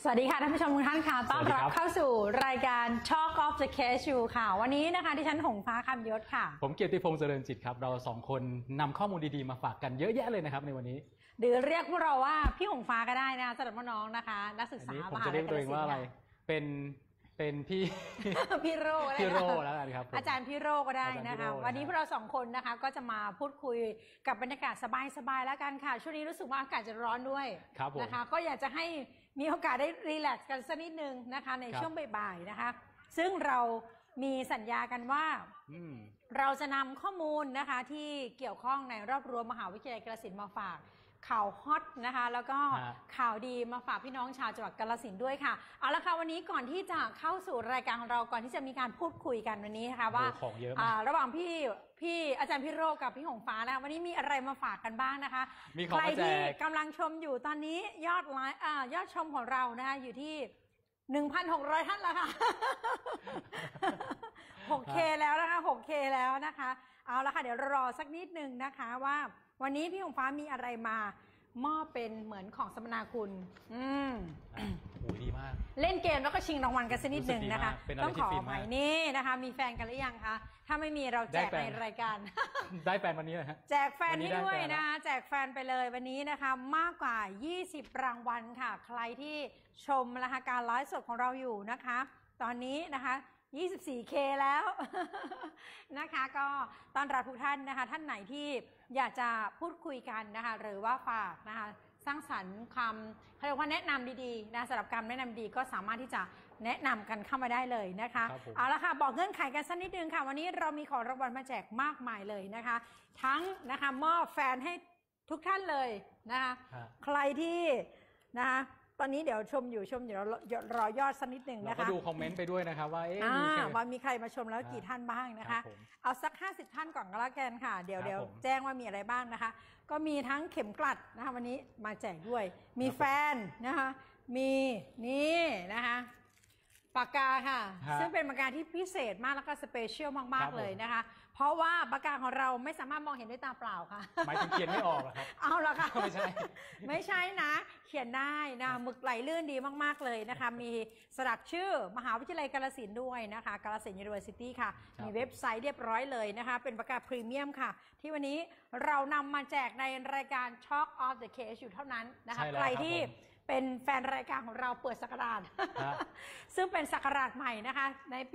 สวัสดีค่ะท่านผู้ชมทุกท่านค่ะต้อนรับเข้าสู่รายการ Talk of the Casual ค่ะวันนี้นะคะดิฉันหงฟ้าคำยศค่ะผมเกียรติพงษ์เจริญจิตครับเราสองคนนำข้อมูลดีๆมาฝากกันเยอะแยะเลยนะครับในวันนี้หรือเรียกพวกเราว่าพี่หงฟ้าก็ได้นะสำหรับน้องๆนะคะนักศึกษามหาวิทยาลัยผมจะเรียกตัวเองว่าอะไรเป็นพี่พี่โรแล้วกันครับอาจารย์พี่โรก็ได้นะคะวันนี้พวกเราสองคนนะคะก็จะมาพูดคุยกับบรรยากาศสบายๆแล้วกันค่ะช่วงนี้รู้สึกว่าอากาศจะร้อนด้วยนะคะก็อยากจะให้มีโอกาสได้รีแลกซ์กันสักนิดนึงนะคะในช่วงบ่ายๆนะคะซึ่งเรามีสัญญากันว่าเราจะนำข้อมูลนะคะที่เกี่ยวข้องในรอบรั้วมหาวิทยาลัยกาฬสินธุ์มาฝากข่าวฮอตนะคะแล้วก็ข่าวดีมาฝากพี่น้องชาวจังหวัดกาฬสินธุ์ด้วยค่ะเอาละค่ะวันนี้ก่อนที่จะเข้าสู่รายการของเราก่อนที่จะมีการพูดคุยกันวันนี้นะคะว่าระหว่างพี่อาจารย์พี่โรจน์กับพี่หงฟ้านะคะวันนี้มีอะไรมาฝากกันบ้างนะคะใครที่กำลังชมอยู่ตอนนี้ยอดไลค์ยอดชมของเรานะคะอยู่ที่ 1,600 ท่านแล้วค่ะ 6K แล้วนะคะ 6K แล้วนะคะเอาละค่ะเดี๋ยวรอสักนิดนึงนะคะว่าวันนี้พี่หงฟ้ามีอะไรมามอบเป็นเหมือนของสมนาคุณโอ้ดีมากเล่นเกมแล้วก็ชิงรางวัลกันสักนิดหนึ่งนะคะต้องขออภัยนี่นะคะมีแฟนกันหรือยังคะถ้าไม่มีเราแจกในรายการได้แฟนวันนี้เลยฮะแจกแฟนให้ด้วยนะคะแจกแฟนไปเลยวันนี้นะคะมากกว่า20รางวัลค่ะใครที่ชมนะคะการไลฟ์สดของเราอยู่นะคะตอนนี้นะคะ24K แล้วนะคะก็ต้อนรับทุกท่านนะคะท่านไหนที่อยากจะพูดคุยกันนะคะหรือว่าฝากนะคะสร้างสรรค์คำเขาเรียกว่าแนะนำดีๆนะสำหรับการแนะนำดีก็สามารถที่จะแนะนำกันเข้ามาได้เลยนะคะเอาละค่ะบอกเงื่อนไขกันสักนิดนึงค่ะวันนี้เรามีของรางวัลมาแจกมากมายเลยนะคะทั้งนะคะมอบแฟนให้ทุกท่านเลยนะคะใครที่นะคะตอนนี้เดี๋ยวชมอยู่เรารอยอดสักนิดหนึ่งนะคะเราก็ดูคอมเมนต์ไปด้วยนะคะว่าว่ามีใครมาชมแล้วกี่ท่านบ้างนะคะเอาสัก50ท่านก่อนก็แล้วกันค่ะเดี๋ยวแจ้งว่ามีอะไรบ้างนะคะก็มีทั้งเข็มกลัดนะคะวันนี้มาแจกด้วยมีแฟนนะคะมีนี่นะคะปากกาค่ะซึ่งเป็นปากกาที่พิเศษมากแล้วก็สเปเชียลมากๆเลยนะคะเพราะว่าปากกาของเราไม่สามารถมองเห็นด้วยตาเปล่าค่ะหมายถึงเขียนไม่ออกเหรอครับเอาละค่ะไม่ใช่นะเขียนได้นะหมึกไหลลื่นดีมากๆเลยนะคะมีสลักชื่อมหาวิทยาลัยกาฬสินธุ์ด้วยนะคะกาฬสินธุ์ University ค่ะมีเว็บไซต์เรียบร้อยเลยนะคะเป็นปากกาพรีเมียมค่ะที่วันนี้เรานำมาแจกในรายการ Talk of the Case อยู่เท่านั้นนะคะใครที่เป็นแฟนรายการของเราเปิดศักราชซึ่งเป็นศักราชใหม่นะคะในปี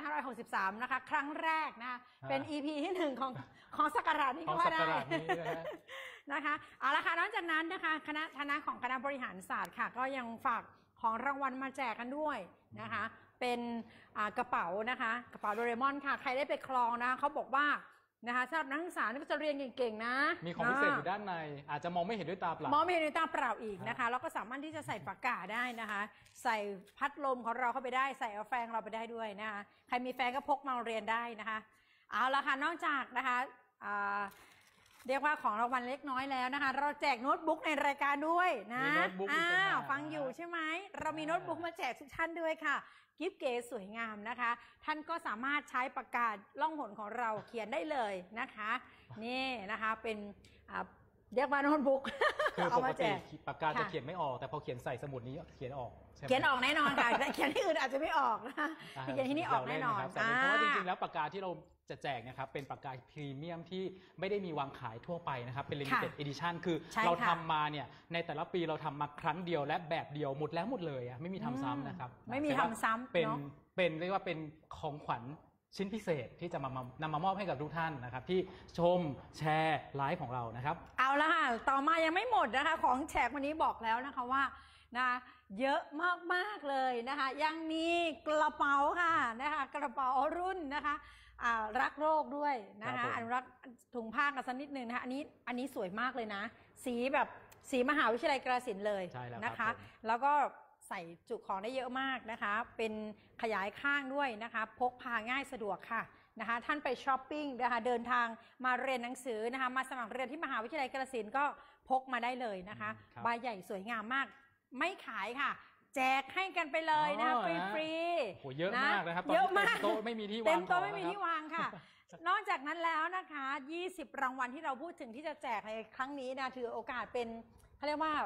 2563 นะคะครั้งแรกนะคะเป็น EP ที่1ของศักราชนี้ก็ว่าได้นะคะเอาละค่ะนอกจากนั้นนะคะคณะของคณะบริหารศาสตร์ค่ะก็ยังฝากของรางวัลมาแจกกันด้วยนะคะเป็นกระเป๋านะคะกระเป๋าโดเรมอนค่ะใครได้ไปครองนะเขาบอกว่านะคะสำหรับนักศึกษาที่จะเรียนเก่งๆนะมีของพิเศษอยู่ด้านในอาจจะมองไม่เห็นด้วยตาเปล่ามองไม่เห็นด้วยตาเปล่าอีกนะคะแล้วก็สามารถที่จะใส่ปากกาได้นะคะใส่พัดลมของเราเข้าไปได้ใส่เอาแฟนเราไปได้ด้วยนะคะใครมีแฟนก็พกมาเรียนได้นะคะเอาละค่ะนอกจากนะคะเรียกว่าของรางวัลเล็กน้อยแล้วนะคะเราแจกโน้ตบุ๊กในรายการด้วยนะฟังอยู่ใช่ไหมเรามีโน้ตบุ๊กมาแจกทุกท่านด้วยค่ะกิฟต์เก๋สวยงามนะคะท่านก็สามารถใช้ปากกาล่องหนของเราเขียนได้เลยนะคะนี่นะคะเป็นเรียกว่าโน้ตบุ๊กคือปกติปากกาจะเขียนไม่ออกแต่พอเขียนใส่สมุดนี้เขียนออกเขียนออกแน่นอนค่ะแต่เขียนที่อื่นอาจจะไม่ออกนะคะเขียนที่นี่ออกแน่นอนเพราะว่าจริงๆแล้วปากกาที่เราจะแจกนะครับเป็นปากกาพรีเมียมที่ไม่ได้มีวางขายทั่วไปนะครับเป็น limited edition คือเราทำมาเนี่ยในแต่ละปีเราทำมาครั้งเดียวและแบบเดียวหมดแล้วหมดเลยไม่มีทำซ้ำนะครับไม่มีทำซ้ำเป็นเรียกว่าเป็นของขวัญชิ้นพิเศษที่จะนำมามอบให้กับทุกท่านนะครับที่ชมแชร์ไลฟ์ของเรานะครับเอาละค่ะต่อมายังไม่หมดนะคะของแจกวันนี้บอกแล้วนะคะว่านะเยอะมากๆเลยนะคะยังมีกระเป๋าค่ะนะคะกระเป๋ารุ่นนะคะรักโลกด้วยนะคะอนุรักษ์ถุงผ้ากันสักนิดนึงนะคะอันนี้สวยมากเลยนะสีแบบสีมหาวิทยาลัยกาฬสินธุ์เลยนะคะแล้วก็ใส่จุของได้เยอะมากนะคะเป็นขยายข้างด้วยนะคะพกพาง่ายสะดวกค่ะนะคะท่านไปช้อปปิ้งนะคะเดินทางมาเรียนหนังสือนะคะมาสมัครเรียนที่มหาวิทยาลัยกาฬสินธุ์ก็พกมาได้เลยนะคะใบใหญ่สวยงามมากไม่ขายค่ะแจกให้กันไปเลยนะคะฟรีๆโหเยอะมากนะครับเยอะมากโต๊ะไม่มีที่วางเต็มโต๊ะไม่มีที่วางค่ะนอกจากนั้นแล้วนะคะ20รางวัลที่เราพูดถึงที่จะแจกในครั้งนี้นะถือโอกาสเป็นเขาเรียกว่า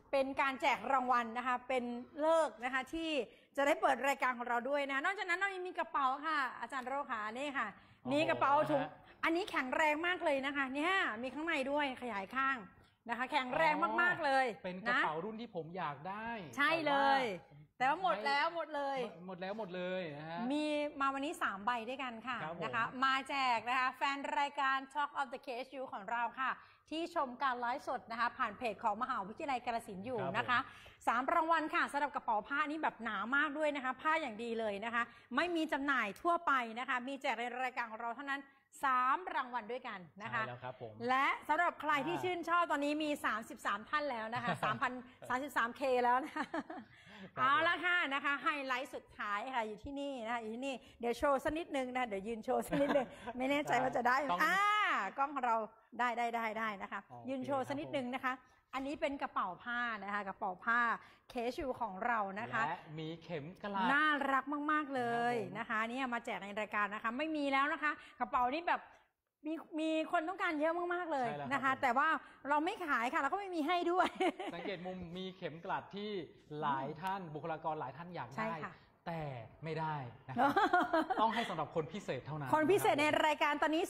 เป็นการแจกรางวัลนะคะเป็นเลิกนะคะที่จะได้เปิดรายการของเราด้วยนะนอกจากนั้นเรายังมีกระเป๋าค่ะอาจารย์โรขานี่ค่ะนี่กระเป๋าถุงอันนี้แข็งแรงมากเลยนะคะเนี่ยมีข้างในด้วยขยายข้างนะคะแข็งแรงมากๆเลยเป็นกระเป๋ารุ่นที่ผมอยากได้ใช่เลยแต่ว่าหมดแล้วหมดเลยนะฮะมีมาวันนี้3ใบด้วยกันค่ะนะคะมาแจกนะคะแฟนรายการ Talk of the KSU ของเราค่ะที่ชมการไลฟ์สดนะคะผ่านเพจของมหาวิทยาลัยกาฬสินธุ์อยู่นะคะ3รางวัลค่ะสำหรับกระเป๋าผ้านี้แบบหนามากด้วยนะคะผ้าอย่างดีเลยนะคะไม่มีจำหน่ายทั่วไปนะคะมีแจกในรายการของเราเท่านั้น3รางวัลด้วยกันนะคะแล้วครับผมและสำหรับใครที่ชื่นชอบตอนนี้มี33ท่านแล้วนะคะ 3,033K แล้วนะคะเอาละค่ะนะคะไฮไลท์สุดท้ายค่ะอยู่ที่นี่นะคะอยู่ที่นี่เดี๋ยวโชว์สักนิดนึงนะเดี๋ยวยืนโชว์สักนิดนึงไม่แน่ใจว่าจะได้กล้องของเราได้นะคะยืนโชว์สักนิดนึงนะคะอันนี้เป็นกระเป๋าผ้านะคะกระเป๋าผ้าเคชูของเรานะคะและมีเข็มกลัดน่ารักมากๆเลยนะคะนี่มาแจกในรายการนะคะไม่มีแล้วนะคะกระเป๋านี้แบบมีคนต้องการเยอะมากๆเลยนะคะแต่ว่าเราไม่ขายค่ะเราก็ไม่มีให้ด้วยสังเกตมุมมีเข็มกลัดที่หลายท่านบุคลากรหลายท่านอยากได้แต่ไม่ได้นะครับต้องให้สำหรับคนพิเศษเท่านั้นคนพิเศษในรายการตอนนี้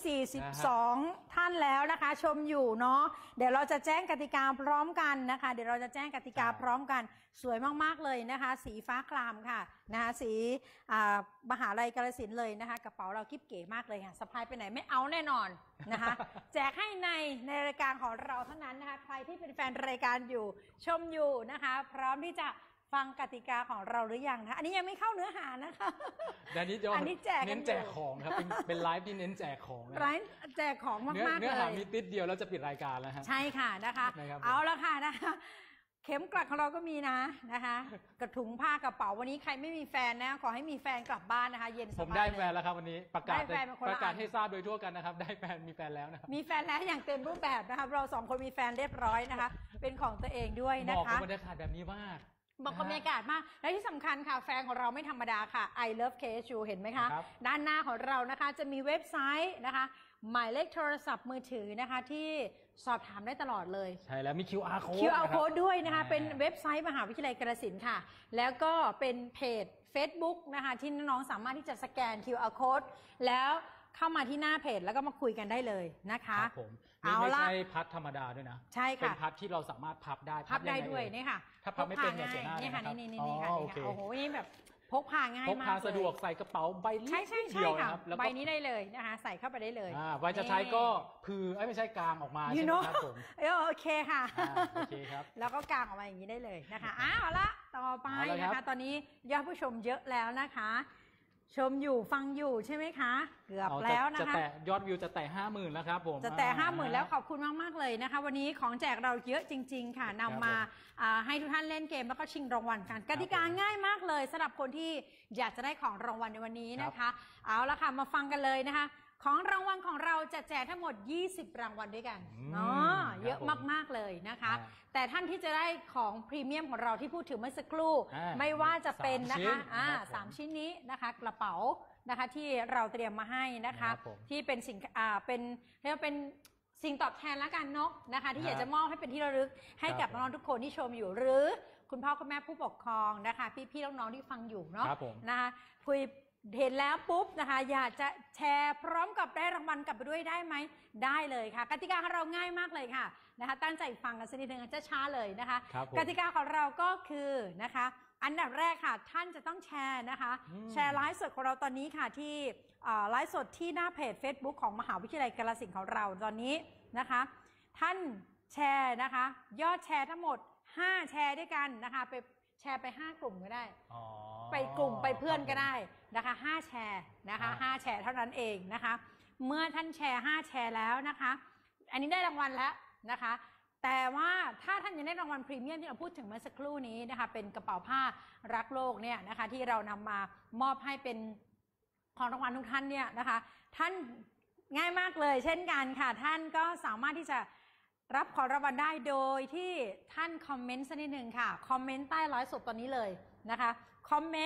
42ท่านแล้วนะคะชมอยู่เนาะเดี๋ยวเราจะแจ้งกติกาพร้อมกันนะคะเดี๋ยวเราจะแจ้งกติกาพร้อมกันสวยมากๆเลยนะคะสีฟ้าครามค่ะนะคะสีมหาลัยกาฬสินธุ์เลยนะคะกระเป๋าเรากิ๊บเก๋มากเลยค่ะสะพายไปไหนไม่เอาแน่นอนนะคะแจกให้ในรายการของเราเท่านั้นนะคะใครที่เป็นแฟนรายการอยู่ชมอยู่นะคะพร้อมที่จะฟังกติกาของเราหรือยังนะอันนี้ยังไม่เข้าเนื้อหานะคะอันนี้แจกเน้นแจกของครับเป็นไลฟ์ที่เน้นแจกของไลฟ์แจกของมากๆเลยเนื้อหามีติดเดียวแล้วจะปิดรายการแล้วฮะใช่ค่ะนะคะเอาละค่ะนะคะเข็มกลัดของเราก็มีนะคะกระถุงผ้ากระเป๋าวันนี้ใครไม่มีแฟนนะขอให้มีแฟนกลับบ้านนะคะเย็นสบายผมได้แฟนแล้วครับวันนี้ประกาศให้ทราบโดยทั่วกันนะครับได้แฟนมีแฟนแล้วนะครับมีแฟนแล้วอย่างเต็มรูปแบบนะคะเรา2คนมีแฟนเรียบร้อยนะคะเป็นของตัวเองด้วยนะคะบอกบรรยากาศแบบนี้มากบอกบรรยากาศมากและที่สำคัญค่ะแฟนของเราไม่ธรรมดาค่ะ I love KSU เห็นไหมคะด้านหน้าของเรานะคะจะมีเว็บไซต์นะคะหมายเลขโทรศัพท์มือถือนะคะที่สอบถามได้ตลอดเลยใช่แล้วมี QR code ด้วยนะคะเป็นเว็บไซต์มหาวิทยาลัยกาฬสินธุ์ค่ะแล้วก็เป็นเพจ Facebook นะคะที่น้องๆสามารถที่จะสแกน QR code แล้วเข้ามาที่หน้าเพจแล้วก็มาคุยกันได้เลยนะคะไม่ใช่พัดธรรมดาด้วยนะใช่ค่ะเป็นพัดที่เราสามารถพับได้ด้วยนี่ค่ะถ้าพับไม่เป็นเนี่ยเสียหน้านี่ค่ะนี่ค่ะโอ้โหนี่แบบพกพาง่ายมากพกพาสะดวกใส่กระเป๋าใบเล็กเดียวครับใบนี้ได้เลยนะคะใส่เข้าไปได้เลยใบจะใช้ก็ไม่ใช่กลางออกมาใช่ไหมครับผมโอเคค่ะโอเคครับแล้วก็กลางออกมาอย่างนี้ได้เลยนะคะเอาละต่อไปนะคะตอนนี้ยอดผู้ชมเยอะแล้วนะคะชมอยู่ฟังอยู่ใช่ไหมคะเกือบแล้วนะคะยอดวิวจะแตะ 50,000 แล้วครับผมจะแตะ 50,000 แล้วขอบคุณมากๆเลยนะคะวันนี้ของแจกเราเยอะจริงๆค่ะนำมาให้ทุกท่านเล่นเกมแล้วก็ชิงรางวัลกันกติกาง่ายมากเลยสำหรับคนที่อยากจะได้ของรางวัลในวันนี้นะคะเอาละค่ะมาฟังกันเลยนะคะของรางวัลของเราจะแจกทั้งหมด20รางวัลด้วยกันเยอะมากๆเลยนะคะแต่ท่านที่จะได้ของพรีเมียมของเราที่พูดถึงเมื่อสักครู่ไม่ว่าจะเป็นนะคะ3ชิ้นนี้นะคะกระเป๋านะคะที่เราเตรียมมาให้นะคะที่เป็นสิ่งเป็นเรียกว่าเป็นสิ่งตอบแทนละกันเนาะนะคะที่อยากจะมอบให้เป็นที่ระลึกให้กับน้องๆทุกคนที่ชมอยู่หรือคุณพ่อคุณแม่ผู้ปกครองนะคะพี่ๆน้องๆที่ฟังอยู่เนาะนะคะคุยเห็นแล้วปุ๊บนะคะอยากจะแชร์พร้อมกับได้รางวัลกลับไปด้วยได้ไหมได้เลยค่ะกติกาของเราง่ายมากเลยค่ะนะคะตั้งใจฟังกันสักนิดนึงจะช้าเลยนะคะกติกาของเราก็คือนะคะอันดับแรกค่ะท่านจะต้องแชร์นะคะแชร์ไลฟ์สดของเราตอนนี้ค่ะที่ไลฟ์สดที่หน้าเพจ Facebook ของมหาวิทยาลัยกาฬสินธุ์ของเราตอนนี้นะคะท่านแชร์นะคะยอดแชร์ทั้งหมด5แชร์ด้วยกันนะคะไปแชร์ไป5กลุ่มก็ได้ไปกลุ่มไปเพื่อนก็ได้นะคะ5แชร์นะคะ5แชร์เท่านั้นเองนะคะเมื่อท่านแชร์5แชร์แล้วนะคะอันนี้ได้รางวัลแล้วนะคะแต่ว่าถ้าท่านยังได้รางวัลพรีเมียมที่เราพูดถึงเมื่อสักครู่นี้นะคะเป็นกระเป๋าผ้ารักโลกเนี่ยนะคะที่เรานำมามอบให้เป็นของรางวัลทุกท่านเนี่ยนะคะท่านง่ายมากเลยเช่นกันค่ะท่านก็สามารถที่จะรับของรางวัลได้โดยที่ท่านคอมเมนต์สักนิดหนึ่งค่ะคอมเมนต์ใต้ไลฟ์สดตอนนี้เลยนะคะคอมเมนต์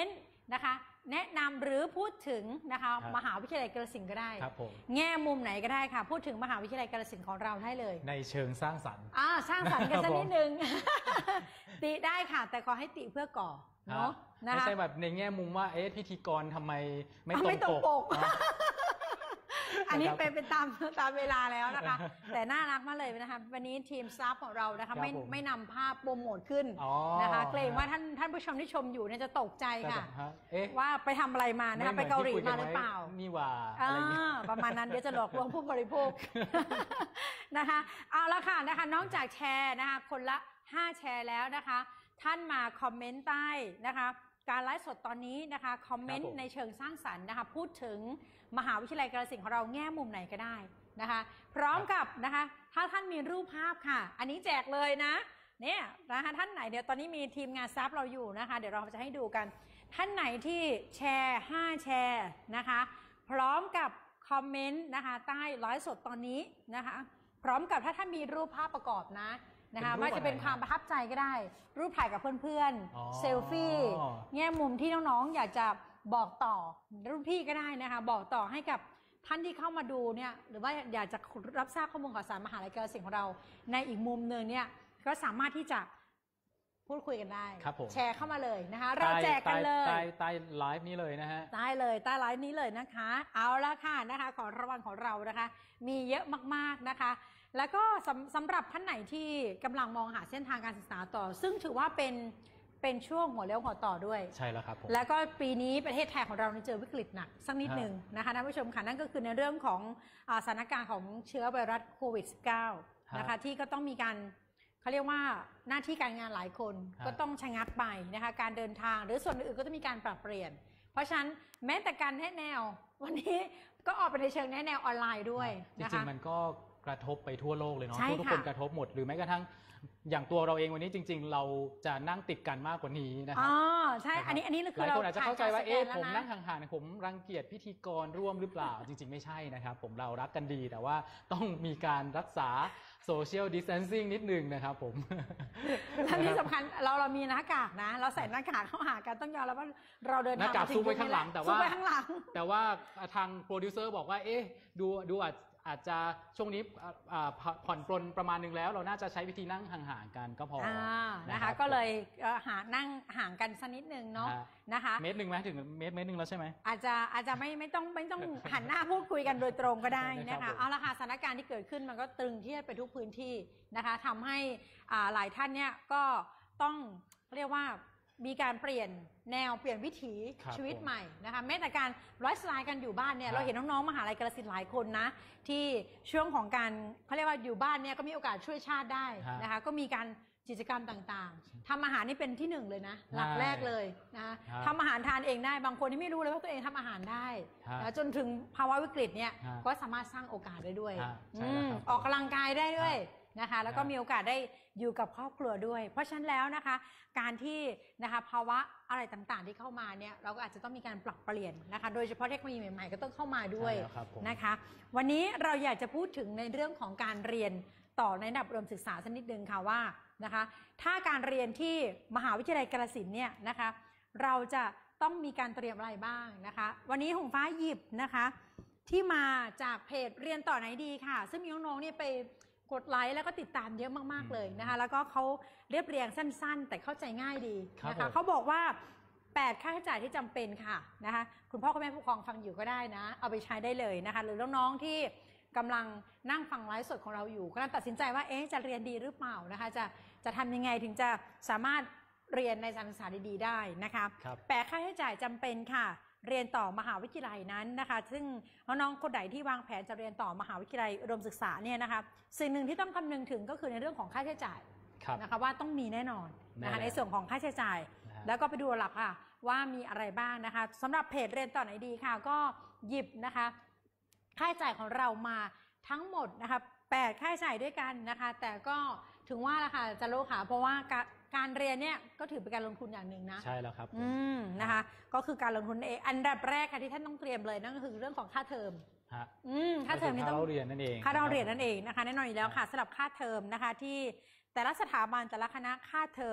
นะคะแนะนำหรือพูดถึงนะคะมหาวิทยาลัยกาฬสินธุ์ก็ได้แง่มุมไหนก็ได้ค่ะพูดถึงมหาวิทยาลัยกาฬสินธุ์ของเราได้เลยในเชิงสร้างสรรค์สร้างสรรค์กันสักนิดนึงติได้ค่ะแต่ขอให้ติเพื่อก่อเนาะไม่ใช่แบบในแง่มุมว่าพิธีกรทำไมไม่ตรงปกอันนี้เป็นตามเวลาแล้วนะคะแต่น่ารักมากเลยนะคะวันนี้ทีมสตาฟของเรานะคะไม่นำภาพโปรโมทขึ้นนะคะเกรงว่าท่านผู้ชมที่ชมอยู่เนี่ยจะตกใจค่ะว่าไปทำอะไรมานะคะไปเกาหลีมาหรือเปล่านี่ว่าประมาณนั้นเดี๋ยวจะหลอกลวงผู้บริโภคนะคะเอาละค่ะนะคะนอกจากแชร์นะคะคนละ5แชร์แล้วนะคะท่านมาคอมเมนต์ใต้นะคะการไลฟ์สดตอนนี้นะคะคอมเมนต์ในเชิงสร้างสรรค์นะคะพูดถึงมหาวิทยาลัยกาฬสินธุ์ของเราแง่มุมไหนก็ได้นะคะพร้อมกับนะคะถ้าท่านมีรูปภาพค่ะอันนี้แจกเลยนะเนี่ยนะคะท่านไหนเดี๋ยวตอนนี้มีทีมงานซับเราอยู่นะคะเดี๋ยวเราจะให้ดูกันท่านไหนที่แชร์5แชร์นะคะพร้อมกับคอมเมนต์นะคะใต้ไลฟ์สดตอนนี้นะคะพร้อมกับถ้าท่านมีรูปภาพประกอบนะคะไม่จะเป็นความประทับใจก็ได้รูปถ่ายกับเพื่อนๆเซลฟี่แง่มุมที่น้องๆอยากจะบอกต่อรุ่นพี่ก็ได้นะคะบอกต่อให้กับท่านที่เข้ามาดูเนี่ยหรือว่าอยากจะรับทราบข้อมูลข่าวสารมหาวิทยาลัยกาฬสินธุ์ของเราในอีกมุมหนึ่งเนี่ยก็สามารถที่จะพูดคุยกันได้แชร์เข้ามาเลยนะคะเราแจกกันเลยใต้ไลฟ์นี้เลยนะฮะใต้เลยใต้ไลฟ์นี้เลยนะคะเอาละค่ะนะคะของรางวัลของเรานะคะมีเยอะมากๆนะคะแล้วก็สำหรับท่านไหนที่กำลังมองหาเส้นทางการศึกษาต่อซึ่งถือว่าเป็นช่วงหัวเลี้ยวหัวต่อด้วยใช่แล้วครับผมแล้วก็ปีนี้ประเทศไทยของเราเจอวิกฤตหนักสักนิดหนึ่งนะคะท่านผู้ชมค่ะนั่นก็คือในเรื่องของสถานการณ์ของเชื้อไวรัสโควิด -19 นะคะที่ก็ต้องมีการเขาเรียกว่าหน้าที่การงานหลายคนก็ต้องชะงักไปนะคะการเดินทางหรือส่วนอื่นก็ต้องมีการปรับเปลี่ยนเพราะฉะนั้นแม้แต่การแนะแนววันนี้ก็ออกไปในเชิงแนะแนวออนไลน์ด้วยนะคะจริงๆมันก็กระทบไปทั่วโลกเลยเนาะทุกคนกระทบหมดหรือแม้กระทั่งอย่างตัวเราเองวันนี้จริงๆเราจะนั่งติดกันมากกว่านี้นะครับใช่อันนี้คือหลายคนอาจจะเข้าใจว่าผมนั่งห่างๆผมรังเกียจพิธีกรร่วมหรือเปล่าจริงๆไม่ใช่นะครับผมเรารักกันดีแต่ว่าต้องมีการรักษาโซเชียลดิสแทนซิ่งนิดนึงนะครับผมและที่สำคัญเรามีหน้ากากนะเราใส่หน้ากากเข้าหากันต้องยอมรับว่าเราเดินหน้ากากซูมไปข้างหลังแต่ว่าทางโปรดิวเซอร์บอกว่าดูอาจจะช่วงนี้ผ่อนปลนประมาณนึงแล้วเราน่าจะใช้วิธีนั่งห่างๆกันก็พอนะคะก็เลยนั่งห่างกันสักนิดนึงเนาะนะคะเมตรนึงไหมถึงเมตรนึงแล้วใช่ไหมอาจจะไม่ต้องหันหน้าพูดคุยกันโดยตรงก็ได้นะคะเอาละค่ะสถานการณ์ที่เกิดขึ้นมันก็ตรึงเครียดไปทุกพื้นที่นะคะทำให้หลายท่านเนี่ยก็ต้องเรียกว่ามีการเปลี่ยนแนวเปลี่ยนวิถีชีวิตใหม่นะคะแม้แต่การไลฟ์สไตล์กันอยู่บ้านเนี่ยเราเห็นน้องๆมหาลัยกาฬสินธุ์หลายคนนะที่ช่วงของการเขาเรียกว่าอยู่บ้านเนี่ยก็มีโอกาสช่วยชาติได้นะคะก็มีการกิจกรรมต่างๆทำอาหารนี่เป็นที่หนึ่งเลยนะหลักแรกเลยนะทำอาหารทานเองได้บางคนที่ไม่รู้เลยว่าตัวเองทำอาหารได้จนถึงภาวะวิกฤตเนี่ยก็สามารถสร้างโอกาสได้ด้วยออกกำลังกายได้ด้วยนะคะแล้วก็มีโอกาสได้อยู่กับครอบครัวด้วยเพราะฉะนั้นแล้วนะคะการที่นะคะภาวะอะไรต่างๆที่เข้ามาเนี่ยเราก็อาจจะต้องมีการปรับเปลี่ยนนะคะโดยเฉพาะเทคโนโลยีใหม่ๆก็ต้องเข้ามาด้วยนะคะวันนี้เราอยากจะพูดถึงในเรื่องของการเรียนต่อในระดับอุดมศึกษาสักนิดนึงค่ะว่านะคะถ้าการเรียนที่มหาวิทยาลัยกาฬสินธุ์เนี่ยนะคะเราจะต้องมีการเตรียมอะไรบ้างนะคะวันนี้หงฟ้าหยิบนะคะที่มาจากเพจเรียนต่อไหนดีค่ะซึ่งมีน้องๆเนี่ยไปกดไลค์แล้วก็ติดตามเยอะมากๆเลยนะคะแล้วก็เขาเรียบเรียงสั้นๆแต่เข้าใจง่ายดีนะคะเขาบอกว่า8ค่าใช้จ่ายที่จำเป็นค่ะนะคะคุณพ่อคุณแม่ผู้ปกครองฟังอยู่ก็ได้นะเอาไปใช้ได้เลยนะคะหรือน้องๆที่กำลังนั่งฟังไลฟ์สดของเราอยู่กำลังตัดสินใจว่าจะเรียนดีหรือเปล่านะคะจะทำยังไงถึงจะสามารถเรียนในสถานศึกษาดีๆได้นะคะ8ค่าใช้จ่ายจำเป็นค่ะเรียนต่อมหาวิทยาลัยนั้นนะคะซึ่งน้องๆคนไหนที่วางแผนจะเรียนต่อมหาวิทยาลัยอุดมศึกษาเนี่ยนะคะสิ่งหนึ่งที่ต้องคำนึงถึงก็คือในเรื่องของค่าใช้จ่ายนะคะว่าต้องมีแน่นอนนะคะในส่วนของค่าใช้จ่ายแล้วก็ไปดูหลักค่ะว่ามีอะไรบ้างนะคะสำหรับเพจเรียนต่อไหนดีค่ะก็หยิบนะคะค่าใช้จ่ายของเรามาทั้งหมดนะคะ8ค่าใช้จ่ายด้วยกันนะคะแต่ก็ถึงว่าละค่ะจะโลค่ะเพราะว่าการเรียนเนี่ยก็ถือเป็นการลงทุนอย่างหนึ่งนะใช่แล้วครับนะคะก็คือการลงทุนเองอันดับแรกค่ะที่ท่านต้องเตรียมเลยนั่นก็คือเรื่องของค่าเทอมค่าเทอมนี่ต้องค่าเรียนนั่นเองค่าเราเรียนนั่นเองนะคะแน่นอนอยู่แล้วค่ะสำหรับค่าเทอมนะคะที่แต่ละสถาบันแต่ละคณะค่าเทอม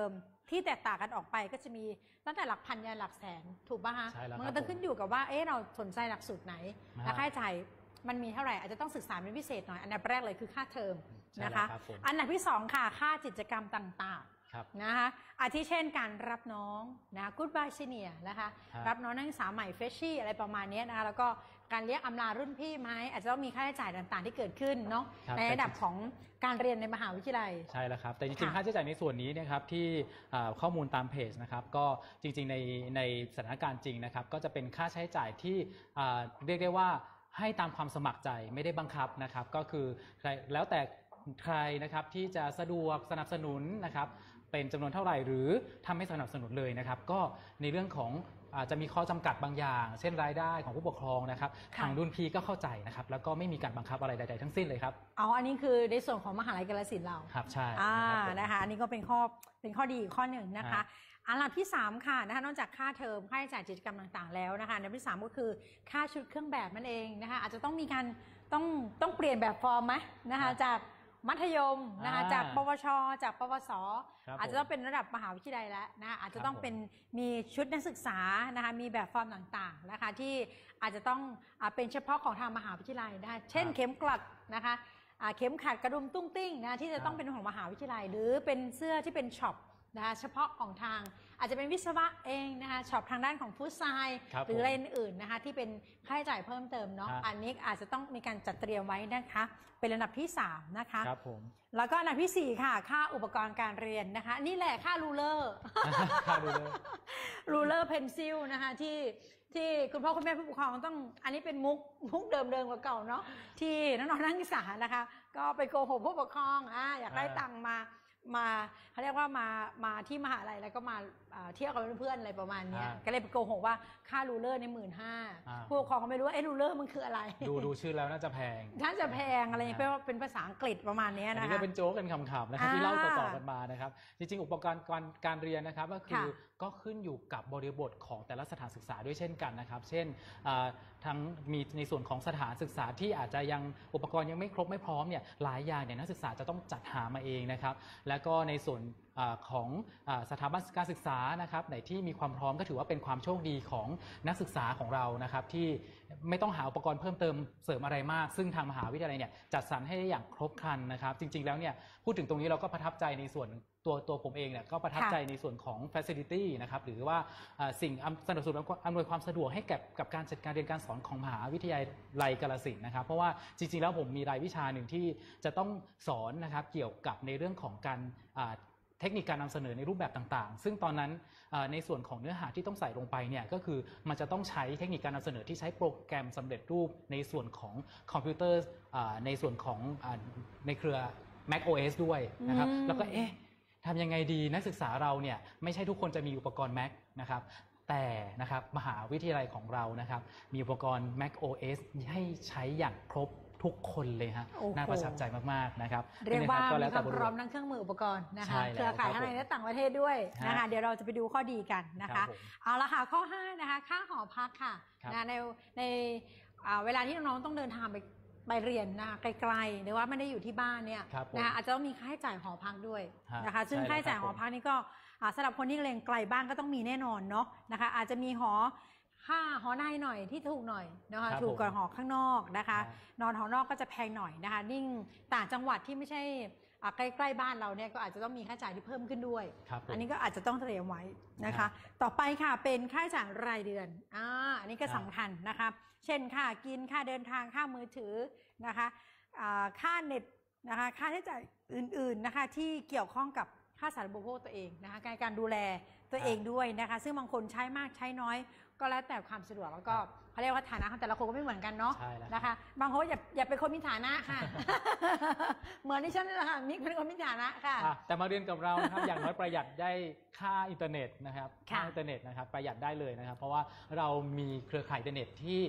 ที่แตกต่างกันออกไปก็จะมีตั้งแต่หลักพันยันหลักแสนถูกป่ะฮะใช่แล้วครับมันก็ต้องขึ้นอยู่กับว่าเราสนใจหลักสูตรไหนและค่าใช้จ่ายมันมีเท่าไหร่อาจจะต้องศึกษาเป็นพิเศษหน่อยอันดับแรกเลยคือค่าเทอมนะคะอันดับที่2ค่ะค่ากิจกรรมต่างๆนะคะอาทิเช่นการรับน้องนะกู๊ดบายซีเนียนะคะรับน้องนักศึกษาใหม่เฟชชี่อะไรประมาณนี้นะคะแล้วก็การเรียกอำลารุ่นพี่ไหมอาจจะต้องมีค่าใช้จ่ายต่างๆที่เกิดขึ้นเนาะในระดับของการเรียนในมหาวิทยาลัยใช่แล้วครับแต่จริงๆค่าใช้จ่ายในส่วนนี้นะครับที่ข้อมูลตามเพจนะครับก็จริงๆในสถานการณ์จริงนะครับก็จะเป็นค่าใช้จ่ายที่เรียกได้ว่าให้ตามความสมัครใจไม่ได้บังคับนะครับก็คือแล้วแต่ใครนะครับที่จะสะดวกสนับสนุนนะครับเป็นจำนวนเท่าไหร่หรือทำให้สนับสนุนเลยนะครับก็ในเรื่องของจะมีข้อจำกัดบางอย่างเช่นรายได้ของผู้ปกครองนะครับทางรุ่นพี่ก็เข้าใจนะครับแล้วก็ไม่มีการบังคับอะไรใดๆทั้งสิ้นเลยครับอันนี้คือในส่วนของมหาลัยกาฬสินธุ์เราครับใช่นะคะอันนี้ก็เป็นข้อดีข้อหนึ่งนะคะอันดับที่3ค่ะนะคะนอกจากค่าเทอมค่าใช้จ่ายกิจกรรมต่างๆแล้วนะคะอันดับที่3ก็คือค่าชุดเครื่องแบบนั่นเองนะคะอาจจะต้องมีการต้องเปลี่ยนแบบฟอร์มไหมนะคะจากมัธยมนะคะจากปวชจากปวสอาจจะต้องเป็นระดับมหาวิทยาลัยแล้วนะอาจจะต้องเป็นมีชุดนักศึกษานะคะมีแบบฟอร์มต่างๆนะคะที่อาจจะต้องเป็นเฉพาะของทางมหาวิทยาลัยนะคะเช่นเข็มกลัดนะคะเข็มขัดกระดุมตุ้งติ้งนะที่จะต้องเป็นของมหาวิทยาลัยหรือเป็นเสื้อที่เป็นช็อปนะคะเฉพาะของทางอาจจะเป็นวิศวะเองนะคะช็อปทางด้านของฟู้ดไซน์หรืออะไรอื่นๆนะคะที่เป็นค่าใช้จ่ายเพิ่มเติมเนาะอันนี้อาจจะต้องมีการจัดเตรียมไว้นะคะเป็นระดับที่3นะคะครับผมแล้วก็อันดับที่4ค่ะค่าอุปกรณ์การเรียนนะคะนี่แหละค่ารูเลอร์ค่ารูเลอร์รูเลอร์เพนซิลนะคะที่คุณพ่อคุณแม่ผู้ปกครองต้องอันนี้เป็นมุกเดิมๆกว่าเก่าเนาะที่น้องๆนักศึกษานะคะก็ไปโกหกผู้ปกครองอยากได้ตังค์มาเขาเรียกว่ามาที่มหาลัยแล้วก็มาเที่ยวกับเพื่อนๆอะไรประมาณนี้ก็เลยไปโกหกว่าค่ารูเลอร์ใน15,000ผู้ปกครองเขาไม่รู้ว่ารูเลอร์มันคืออะไรดูชื่อแล้วน่าจะแพงอะไรเป็นภาษาอังกฤษประมาณนี้นะคะอันนี้ก็เป็นโจ๊กกันขำๆนะครับที่เล่าต่อๆกันมานะครับจริงๆอุปกรณ์การเรียนนะครับก็ขึ้นอยู่กับบริบทของแต่ละสถานศึกษาด้วยเช่นกันนะครับเช่นทั้งมีในส่วนของสถานศึกษาที่อาจจะยังอุปกรณ์ยังไม่ครบไม่พร้อมเนี่ยหลายอย่างเนี่ยนักศึกษาจะต้องจัดหามาเองนะครับแล้วก็ในส่วนของสถาบันการศึกษานะครับไหนที่มีความพร้อมก็ถือว่าเป็นความโชคดีของนักศึกษาของเรานะครับที่ไม่ต้องหาอุปกรณ์เพิ่มเติมเสริมอะไรมากซึ่งทางมหาวิทยาลัยเนี่ยจัดสรรให้อย่างครบครันนะครับจริงๆแล้วเนี่ยพูดถึงตรงนี้เราก็ประทับใจในส่วนตัวผมเองเนี่ยก็ประทับใจในส่วนของ facility นะครับหรือว่าสิ่งสนับสนุนอำนวยความสะดวกให้กับการจัดการเรียนการสอนของมหาวิทยาลัยกาฬสินธุ์นะครับเพราะว่าจริงๆแล้วผมมีรายวิชาหนึ่งที่จะต้องสอนนะครับเกี่ยวกับในเรื่องของการเทคนิคการนำเสนอในรูปแบบต่างๆซึ่งตอนนั้นในส่วนของเนื้อหาที่ต้องใส่ลงไปเนี่ยก็คือมันจะต้องใช้เทคนิคการนำเสนอที่ใช้โปรแกรมสำเร็จรูปในส่วนของคอมพิวเตอร์ในส่วนของในเครือ Mac OS ด้วยนะครับแล้วก็ทำยังไงดีนักศึกษาเราเนี่ยไม่ใช่ทุกคนจะมีอุปกรณ์ Mac นะครับแต่นะครับมหาวิทยาลัยของเรานะครับมีอุปกรณ์ Mac OS ให้ใช้อย่างครบทุกคนเลยฮะน่าประทับใจมากๆนะครับเรียกว่ามีความพร้อมทั้งเครื่องมืออุปกรณ์นะคะเครือข่ายทั้งในและต่างประเทศด้วยนะคะเดี๋ยวเราจะไปดูข้อดีกันนะคะเอาละค่ะข้อ5นะคะค่าหอพักค่ะในเวลาที่น้องๆต้องเดินทางไปเรียนนะคะไกลๆหรือว่าไม่ได้อยู่ที่บ้านเนี่ยนะคะอาจจะต้องมีค่าใช้จ่ายหอพักด้วยนะคะซึ่งค่าใช้จ่ายหอพักนี่ก็สำหรับคนที่เรียนไกลบ้านก็ต้องมีแน่นอนเนาะนะคะอาจจะมีค่าหอในหน่อยที่ถูกหน่อยนะคะถูกกว่าหอข้างนอกนะคะนอนหอนอกก็จะแพงหน่อยนะคะยิ่งต่างจังหวัดที่ไม่ใช่ใกล้ๆบ้านเราเนี่ยก็อาจจะต้องมีค่าใช้จ่ายที่เพิ่มขึ้นด้วยอันนี้ก็อาจจะต้องเตรียมไว้นะคะต่อไปค่ะเป็นค่าใช้จ่ายรายเดือนอันนี้ก็สำคัญนะคะเช่นค่ากินค่าเดินทางค่ามือถือนะคะค่าเน็ตนะคะค่าใช้จ่ายอื่นๆนะคะที่เกี่ยวข้องกับค่าสาธารณูปโภคตัวเองนะคะการดูแลตัวเองด้วยนะคะซึ่งบางคนใช้มากใช้น้อยก็แล้วแต่ความสะดวกแล้วก็เขาเรียกว่าฐานะของแต่ละคนก็ไม่เหมือนกันเนาะนะคะบางคนอย่าเป็นคนมีฐานะค่ะ เหมือนที่ฉันนี่แหละค่ะเป็นคนมีฐานะค่ะแต่มาเรียนกับเรานะครับอย่างน้อยประหยัดได้ค่าอินเทอร์เน็ตนะครับค่าอินเทอร์เน็ตนะครับประหยัดได้เลยนะครับเพราะว่าเรามีเครือข่ายอินเทอร์เน็ตที่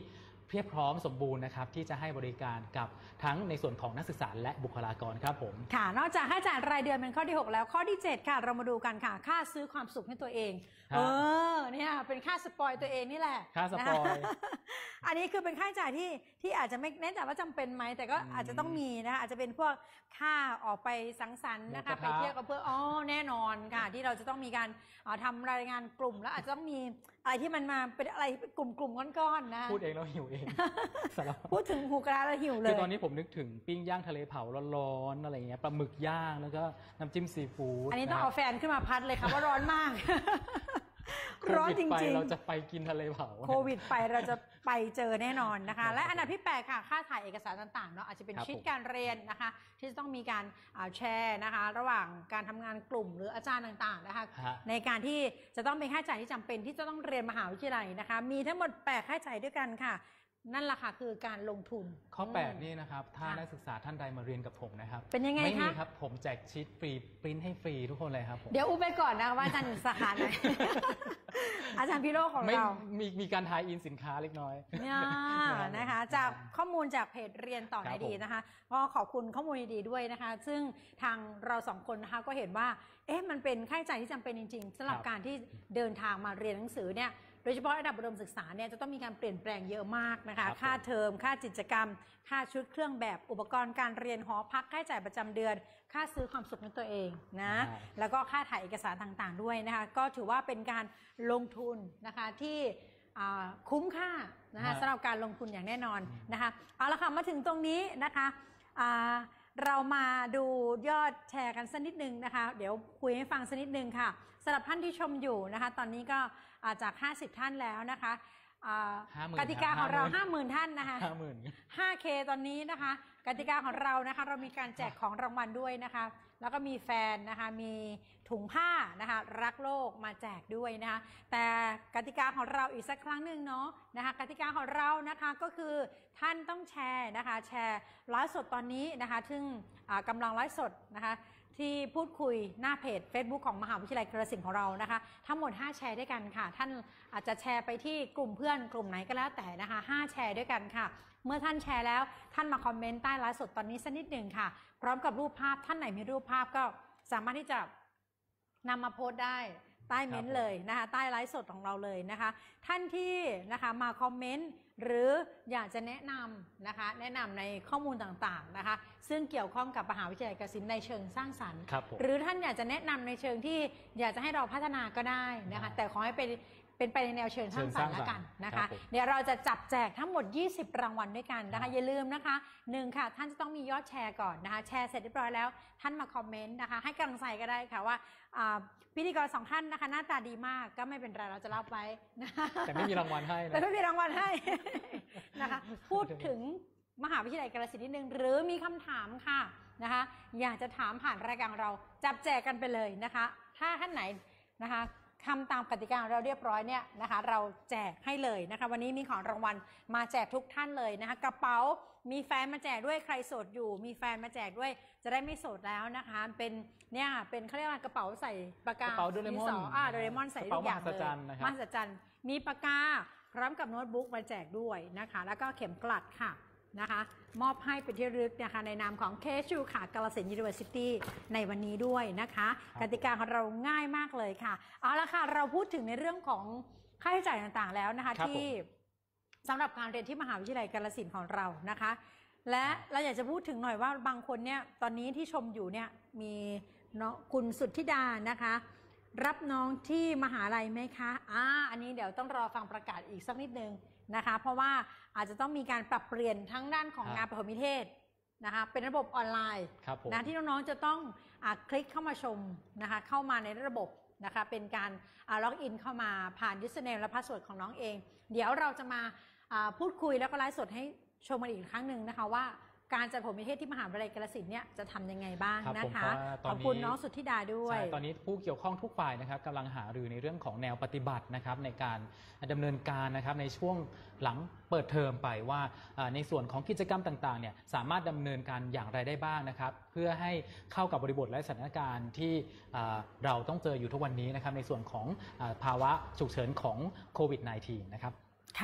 เพียบพร้อมสมบูรณ์นะครับที่จะให้บริการกับทั้งในส่วนของนักศึกษาและบุคลากรครับผมค่ะนอกจากค่าจ่ายรายเดือนเป็นข้อที่ 6 แล้วข้อที่ 7 ค่ะเรามาดูกันค่ะค่าซื้อความสุขให้ตัวเองเนี่ยเป็นค่าสปอยตัวเองนี่แหละค่าสปอยอันนี้คือเป็นค่าใช้จ่ายที่อาจจะไม่แน่ใจว่าจำเป็นไหมแต่ก็อาจจะต้องมีนะคะอาจจะเป็นพวกค่าออกไปสังสรรค์นะคะไปเที่ยวกับเพื่อนแน่นอนค่ะที่เราจะต้องมีการทำรายงานกลุ่มแล้วอาจจะต้องมีอะไรที่มันมาเป็นอะไรกลุ่มก้อนๆนะพูดเองแล้วหิวเองพูดถึงหูกระแล้วหิวเลยคือตอนนี้ผมนึกถึงปิ้งย่างทะเลเผาร้อนๆอะไรเงี้ยปลาหมึกย่างแล้วก็น้ำจิ้มซีฟู้ดอันนี้ต้องเอาแฟนขึ้นมาพัดเลยค่ะว่าร้อนมากร้อนจริงๆเราจะไปกินทะเลเผาโควิดไปเราจะไปเจอแน่นอนนะคะและอันดับที่8ค่ะค่าถ่ายเอกสารต่างๆเนาะอาจจะเป็นชีทการเรียนนะคะที่จะต้องมีการแชร์นะคะระหว่างการทำงานกลุ่มหรืออาจารย์ต่างๆนะคะในการที่จะต้องเป็นค่าใช้จ่ายที่จำเป็นที่จะต้องเรียนมหาวิทยาลัยนะคะมีทั้งหมด8ค่าใช้จ่ายด้วยกันค่ะนั่นแหละค่ะคือการลงทุนข้อ8นี่นะครับถ้านักศึกษาท่านใดมาเรียนกับผมนะครับเป็นยังไงคะไม่มีครับผมแจกชีทฟรีปริ้นให้ฟรีทุกคนเลยครับเดี๋ยวอุบไปก่อนนะว่าอาจารย์อยู่สาขาไหนอาจารย์พิโรจน์ของเรามีการทายอินสินค้าเล็กน้อยเนี่ยนะคะจากข้อมูลจากเพจเรียนต่อไหนดีนะคะก็ขอบคุณข้อมูลดีๆด้วยนะคะซึ่งทางเรา2คนนะคะก็เห็นว่ามันเป็นค่าใช้จ่ายที่จำเป็นจริงๆสำหรับการที่เดินทางมาเรียนหนังสือเนี่ยโดยเฉพาะระดับอุดมศึกษาเนี่ยจะต้องมีการเปลี่ยนแปลงเยอะมากนะคะค่าเทอมค่ากิจกรรมค่าชุดเครื่องแบบอุปกรณ์การเรียนหอพักค่าใช้จ่ายประจำเดือนค่าซื้อความสุขในตัวเองนะแล้วก็ค่าถ่ายเอกสารต่างๆด้วยนะคะก็ถือว่าเป็นการลงทุนนะคะที่คุ้มค่านะคะสำหรับการลงทุนอย่างแน่นอนนะคะเอาละค่ะมาถึงตรงนี้นะคะเรามาดูยอดแชร์กันสักนิดนึงนะคะเดี๋ยวคุยให้ฟังสักนิดนึงค่ะสำหรับท่านที่ชมอยู่นะคะตอนนี้ก็จาก50ท่านแล้วนะคะกติกาของเรา 50,000 ท่านนะคะ 5K ตอนนี้นะคะกติกาของเรานะคะเรามีการแจกของรางวัลด้วยนะคะแล้วก็มีแฟนนะคะมีถุงผ้านะคะรักโลกมาแจกด้วยนะคะแต่กติกาของเราอีกสักครั้งหนึ่งเนาะนะคะกติกาของเรานะคะก็คือท่านต้องแชร์นะคะแชร์ไลฟ์สดตอนนี้นะคะซึ่งกำลังไลฟ์สดนะคะที่พูดคุยหน้าเพจ Facebook ของมหาวิทยาลัยกาฬสินธุ์ของเรานะคะทั้งหมด5แชร์ด้วยกันค่ะท่านอาจจะแชร์ไปที่กลุ่มเพื่อนกลุ่มไหนก็แล้วแต่นะคะ5แชร์ด้วยกันค่ะเมื่อท่านแชร์แล้วท่านมาคอมเมนต์ใต้ไลฟ์สดตอนนี้สักนิดหนึ่งค่ะพร้อมกับรูปภาพท่านไหนมีรูปภาพก็สามารถที่จะนำมาโพสต์ได้ใต้เม้นต์เลยนะคะใต้ไลฟ์สดของเราเลยนะคะท่านที่นะคะมาคอมเมนต์หรืออยากจะแนะนำนะคะแนะนำในข้อมูลต่างๆนะคะซึ่งเกี่ยวข้องกับมหาวิทยาลัยกาฬสินธุ์ในเชิงสร้างสรรค์หรือท่านอยากจะแนะนำในเชิงที่อยากจะให้เราพัฒนาก็ได้นะคะแต่ขอให้เป็นไปในแนวเชิงสร้างสรรค์แล้วกันนะคะเดี๋ยวเราจะจับแจกทั้งหมด20รางวัลด้วยกันนะคะอย่าลืมนะคะ1ค่ะท่านจะต้องมียอดแชร์ก่อนนะคะแชร์เสร็จเรียบร้อยแล้วท่านมาคอมเมนต์นะคะให้กำลังใจก็ได้ค่ะว่าพิธีกร2ท่านนะคะหน้าตาดีมากก็ไม่เป็นไรเราจะรับไว้นะคะแต่ไม่มีรางวัลให้แต่ไม่มีรางวัลให้นะคะพูดถึงมหาวิทยาลัยกาฬสินธุ์นิดนึงหรือมีคำถามค่ะนะคะอยากจะถามผ่านรายการเราจับแจกกันไปเลยนะคะถ้าท่านไหนนะคะทำตามกติกาเราเรียบร้อยเนี่ยนะคะเราแจกให้เลยนะคะวันนี้มีของรางวัลมาแจกทุกท่านเลยนะคะกระเป๋ามีแฟนมาแจกด้วยใครโสดอยู่มีแฟนมาแจกด้วยจะได้ไม่โสดแล้วนะคะเป็นเนี่ยเป็นเขาเรียกว่ากระเป๋าใส่ปากกาโดเรมอนโดเรมอนใส่ทุกอย่างเลยมหัศจรรย์มีปากกาพร้อมกับโน้ตบุ๊กมาแจกด้วยนะคะแล้วก็เข็มกลัดค่ะนะคะมอบให้เป็นที่ระลึกนะคะในนามของ KSU ค่ะกาฬสินธุ์ University ในวันนี้ด้วยนะคะกติกาของเราง่ายมากเลยค่ะเอาละค่ะเราพูดถึงในเรื่องของค่าใช้จ่ายต่างๆแล้วนะคะที่สำหรับการเรียนที่มหาวิทยาลัยกาฬสินธุ์ของเรานะคะและเราอยากจะพูดถึงหน่อยว่าบางคนเนี่ยตอนนี้ที่ชมอยู่เนี่ยมีคุณสุทธิดานะคะรับน้องที่มหาลัยไหมคะอันนี้เดี๋ยวต้องรอฟังประกาศอีกสักนิดนึงนะคะเพราะว่าอาจจะต้องมีการปรับเปลี่ยนทั้งด้านของงานประถมนิเทศนะคะเป็นระบบออนไลน์นะที่น้องๆจะต้องคลิกเข้ามาชมนะคะเข้ามาในระบบนะคะเป็นการล็อกอินเข้ามาผ่าน username และพาสเวิร์ดของน้องเองเดี๋ยวเราจะมาพูดคุยแล้วก็ไลฟ์สดให้ชมกันอีกครั้งหนึ่งนะคะว่าการจัดประถมนิเทศที่มหาวิทยาลัยกาฬสินธุ์เนี่ยจะทำยังไงบ้างนะคะขอบคุณน้องสุทธิดาด้วยตอนนี้ผู้เกี่ยวข้องทุกฝ่ายนะครับกำลังหารือในเรื่องของแนวปฏิบัตินะครับในการดำเนินการนะครับในช่วงหลังเปิดเทอมไปว่าในส่วนของกิจกรรมต่างๆเนี่ยสามารถดำเนินการอย่างไรได้บ้างนะครับเพื่อให้เข้ากับบริบทและสถานการณ์ที่เราต้องเจออยู่ทุกวันนี้นะครับในส่วนของภาวะฉุกเฉินของโควิด -19 นะครับค่ะ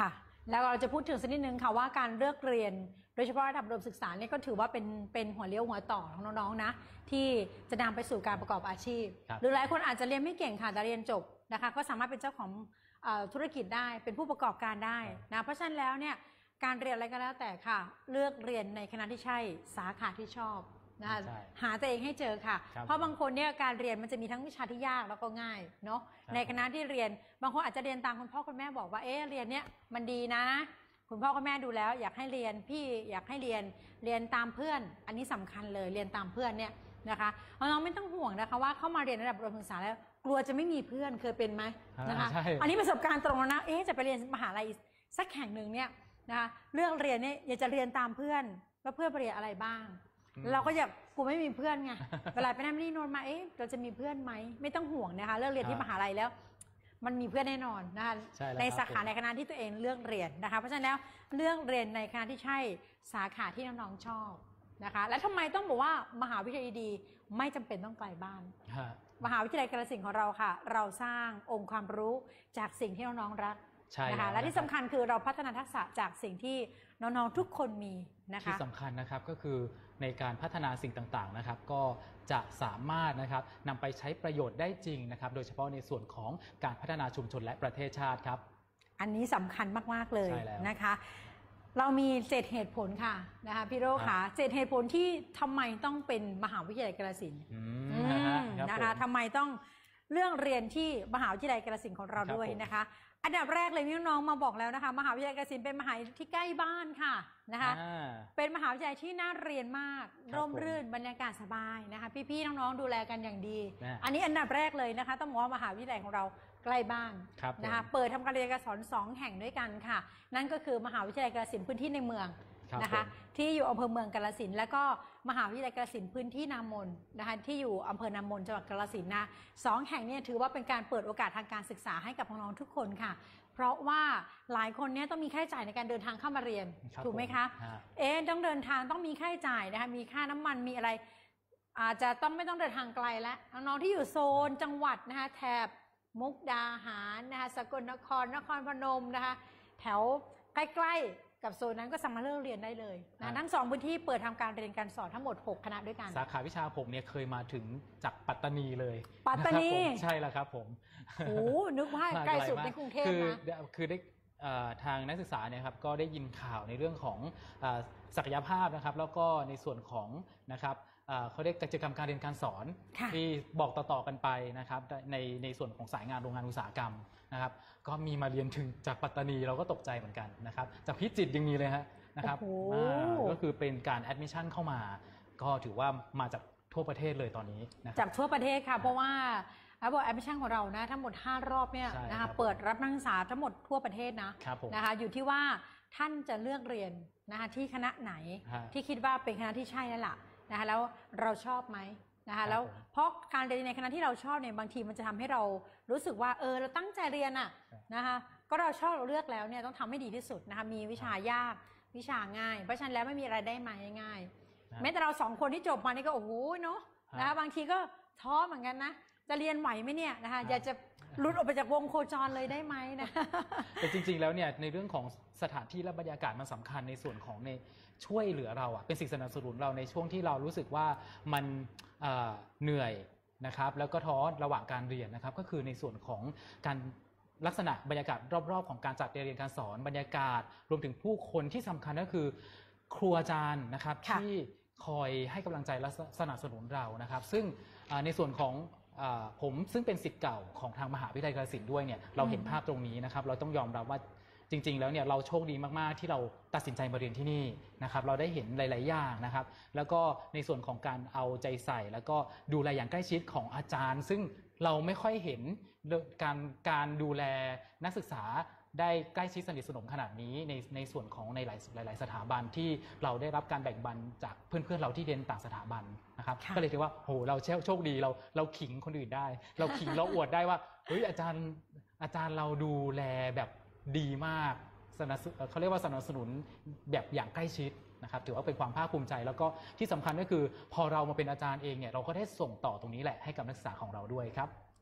แล้วเราจะพูดถึงสักนิดนึงค่ะว่าการเลือกเรียนโดยเฉพาะระดับอุดมศึกษาเนี่ยก็ถือว่าเป็นหัวเลี้ยวหัวต่อของน้องๆนะที่จะนำไปสู่การประกอบอาชีพหรือหลายคนอาจจะเรียนไม่เก่งค่ะแต่เรียนจบนะคะก็สามารถเป็นเจ้าของธุรกิจได้เป็นผู้ประกอบการได้นะเพราะฉะนั้นแล้วเนี่ยการเรียนอะไรก็แล้วแต่ค่ะเลือกเรียนในคณะที่ใช่สาขาที่ชอบนะคะหาตัวเองให้เจอค่ะเพราะบางคนเนี่ยการเรียนมันจะมีทั้งวิชาที่ยากแล้วก็ง่ายเนาะในคณะที่เรียนบางคนอาจจะเรียนตามคุณพ่อคุณแม่บอกว่าเรียนเนี่ยมันดีนะคุณพ่อคุณแม่ดูแล้วอยากให้เรียนพี่อยากให้เรียนตามเพื่อนอันนี้สำคัญเลยเรียนตามเพื่อนเนี่ยนะคะน้องไม่ต้องห่วงนะคะว่าเข้ามาเรียนระดับอุดมศึกษาแล้วกลัวจะไม่มีเพื่อนเคยเป็นไหมนะคะอันนี้ประสบการณ์ตรงแล้วนะจะไปเรียนมหาลัยสักแห่งหนึ่งเนี่ยนะคะเรื่องเรียนเนี่ยอยากจะเรียนตามเพื่อนว่าเพื่อนไปเรียนอะไรบ้างเราก็อยากกูไม่มีเพื่อนไงเวลาไปนั่งนี่นอนมาเราจะมีเพื่อนไหมไม่ต้องห่วงนะคะเลิกเรียนที่มหาลัยแล้วมันมีเพื่อนแน่นอนนะคะในสาขาในคณะที่ตัวเองเลือกเรียนนะคะเพราะฉะนั้นแล้วเลือกเรียนในคณะที่ใช่สาขาที่น้องๆชอบนะคะและทำไมต้องบอกว่ามหาวิทยาลัยดีไม่จำเป็นต้องไกลบ้านมหาวิทยาลัยกาฬสินธุ์ของเราค่ะเราสร้างองค์ความรู้จากสิ่งที่น้องๆรักนะคะและที่สำคัญคือเราพัฒนาทักษะจากสิ่งที่น้องๆทุกคนมีนะคะที่สำคัญนะครับก็คือในการพัฒนาสิ่งต่างๆนะครับก็จะสามารถนะครับนำไปใช้ประโยชน์ได้จริงนะครับโดยเฉพาะในส่วนของการพัฒนาชุมชนและประเทศชาติครับอันนี้สำคัญมากๆเลยนะคะเรามี7เหตุผลค่ะนะคะพี่โรค่ะ7เหตุผลที่ทำไมต้องเป็นมหาวิทยาลัยกาฬสินธุ์นะคะทำไมต้องเรื่องเรียนที่มหาวิทยาลัยกาฬสินธุ์ของเราด้วยนะคะอันดับแรกเลยพี่น้องมาบอกแล้วนะคะมหาวิทยาลัยกาฬสินธุ์เป็นมหาวิทยาลัยที่ใกล้บ้านค่ะนะคะเป็นมหาวิทยาลัยที่น่าเรียนมากร่มรื่นบรรยากาศสบายนะคะพี่ๆน้องๆดูแลกันอย่างดีอันนี้อันดับแรกเลยนะคะต้องบอกว่ามหาวิทยาลัยของเราใกล้บ้านนะคะเปิดทำการเรียนการสอน2แห่งด้วยกันค่ะนั่นก็คือมหาวิทยาลัยกาฬสินธุ์พื้นที่ในเมืองนะคะที่อยู่อำเภอเมืองกาฬสินธุ์และก็มหาวิทยาลัยกาฬสินธุ์พื้นที่นามนนะคะที่อยู่อำเภอนามนจังหวัดกาฬสินธุ์นะ2แห่งนี้ถือว่าเป็นการเปิดโอกาสทางการศึกษาให้กับน้องๆทุกคนค่ะเพราะว่าหลายคนเนี่ยต้องมีค่าใช้จ่ายในการเดินทางเข้ามาเรียนถูกไหมคะต้องเดินทางต้องมีค่าใช้จ่ายนะคะมีค่าน้ำมันมีอะไรอาจจะต้องไม่ต้องเดินทางไกลแล้วน้องๆที่อยู่โซนจังหวัดนะคะแถบมุกดาหารนะคะสกลนครนครพนมนะคะแถวใกล้ๆกับโซนนั้นก็สามารถเลือกเรียนได้เลยนะทั้ง2พื้นที่เปิดทำการเรียนการสอนทั้งหมด6คณะด้วยกันสาขาวิชาผมเนี่ยเคยมาถึงจากปัตตานีเลยปัตตานีใช่แล้วครับผมโอ้นึกว่าใกล้สุดในกรุงเทพนะคือได้ทางนักศึกษาเนี่ยครับก็ได้ยินข่าวในเรื่องของศักยภาพนะครับแล้วก็ในส่วนของนะครับเขาเรียกกิจกรรมการเรียนการสอนที่บอกต่อๆกันไปนะครับในส่วนของสายงานโรงงานอุตสาหกรรมนะครับก็มีมาเรียนถึงจากปัตตานีเราก็ตกใจเหมือนกันนะครับจากพิจิตรยังมีเลยฮะนะครับก็คือเป็นการแอดมิชชั่นเข้ามาก็ถือว่ามาจากทั่วประเทศเลยตอนนี้จากทั่วประเทศค่ะเพราะว่าระบบแอดมิชชั่นของเรานะทั้งหมด5รอบเนี่ยนะคะเปิดรับนักศึกษาทั้งหมดทั่วประเทศนะคะอยู่ที่ว่าท่านจะเลือกเรียนนะคะที่คณะไหนที่คิดว่าเป็นคณะที่ใช่นั่นแหละนะคะแล้วเราชอบไหมนะคะแล้วเพราะการเรียนในคณะที่เราชอบเนี่ยบางทีมันจะทำให้เรารู้สึกว่าเราตั้งใจเรียนอ่ะนะคะก็เราชอบเราเลือกแล้วเนี่ยต้องทำให้ดีที่สุดนะคะมีวิชายากวิชาง่ายเพราะฉะนั้นแล้วไม่มีอะไรได้มาง่ายๆแม้แต่เรา2คนที่จบมานี่ก็โอ้โหเนาะนะคะบางทีก็ท้อเหมือนกันนะจะเรียนไหวไหมเนี่ยนะคะอยากจะหลุดออกไปจากวงโคจรเลยได้ไหมนะแต่จริงๆแล้วเนี่ยในเรื่องของสถานที่และบรรยากาศมันสำคัญในส่วนของในช่วยเหลือเราเป็นสิ่งสนับสนุนเราในช่วงที่เรารู้สึกว่ามันเหนื่อยนะครับแล้วก็ท้อระหว่างการเรียนนะครับก็คือในส่วนของการลักษณะบรรยากาศรอบๆของการจัดเรียนการสอนบรรยากาศรวมถึงผู้คนที่สำคัญก็คือครูอาจารย์นะครับที่คอยให้กำลังใจและสนับสนุนเรานะครับซึ่งในส่วนของผมซึ่งเป็นศิษย์เก่าของทางมหาวิทยาลัยกาฬสินธุ์ด้วยเนี่ยเราเห็นภาพตรงนี้นะครับเราต้องยอมรับว่าจริงๆแล้วเนี่ยเราโชคดีมากๆที่เราตัดสินใจมาเรียนที่นี่นะครับเราได้เห็นหลายๆอย่างนะครับแล้วก็ในส่วนของการเอาใจใส่แล้วก็ดูแลอย่างใกล้ชิดของอาจารย์ซึ่งเราไม่ค่อยเห็นการดูแลนักศึกษาได้ใกล้ชิดสนิทสนมขนาดนี้ในส่วนของในหลายสถาบันที่เราได้รับการแบ่งปันจากเพื่อนๆเราที่เรียนต่างสถาบันนะครับก็เลยถือว่าโหเราโชคดีเราขิงคนอื่นได้เราขิงเราอวดได้ว่าเฮ้ยอาจารย์เราดูแลแบบดีมากเขาเรียกว่าสนับสนุนแบบอย่างใกล้ชิดนะครับถือว่าเป็นความภาคภูมิใจแล้วก็ที่สำคัญก็คือพอเรามาเป็นอาจารย์เองเนี่ยเราก็ได้ส่งต่อตรงนี้แหละให้กับนักศึกษาของเราด้วยครับ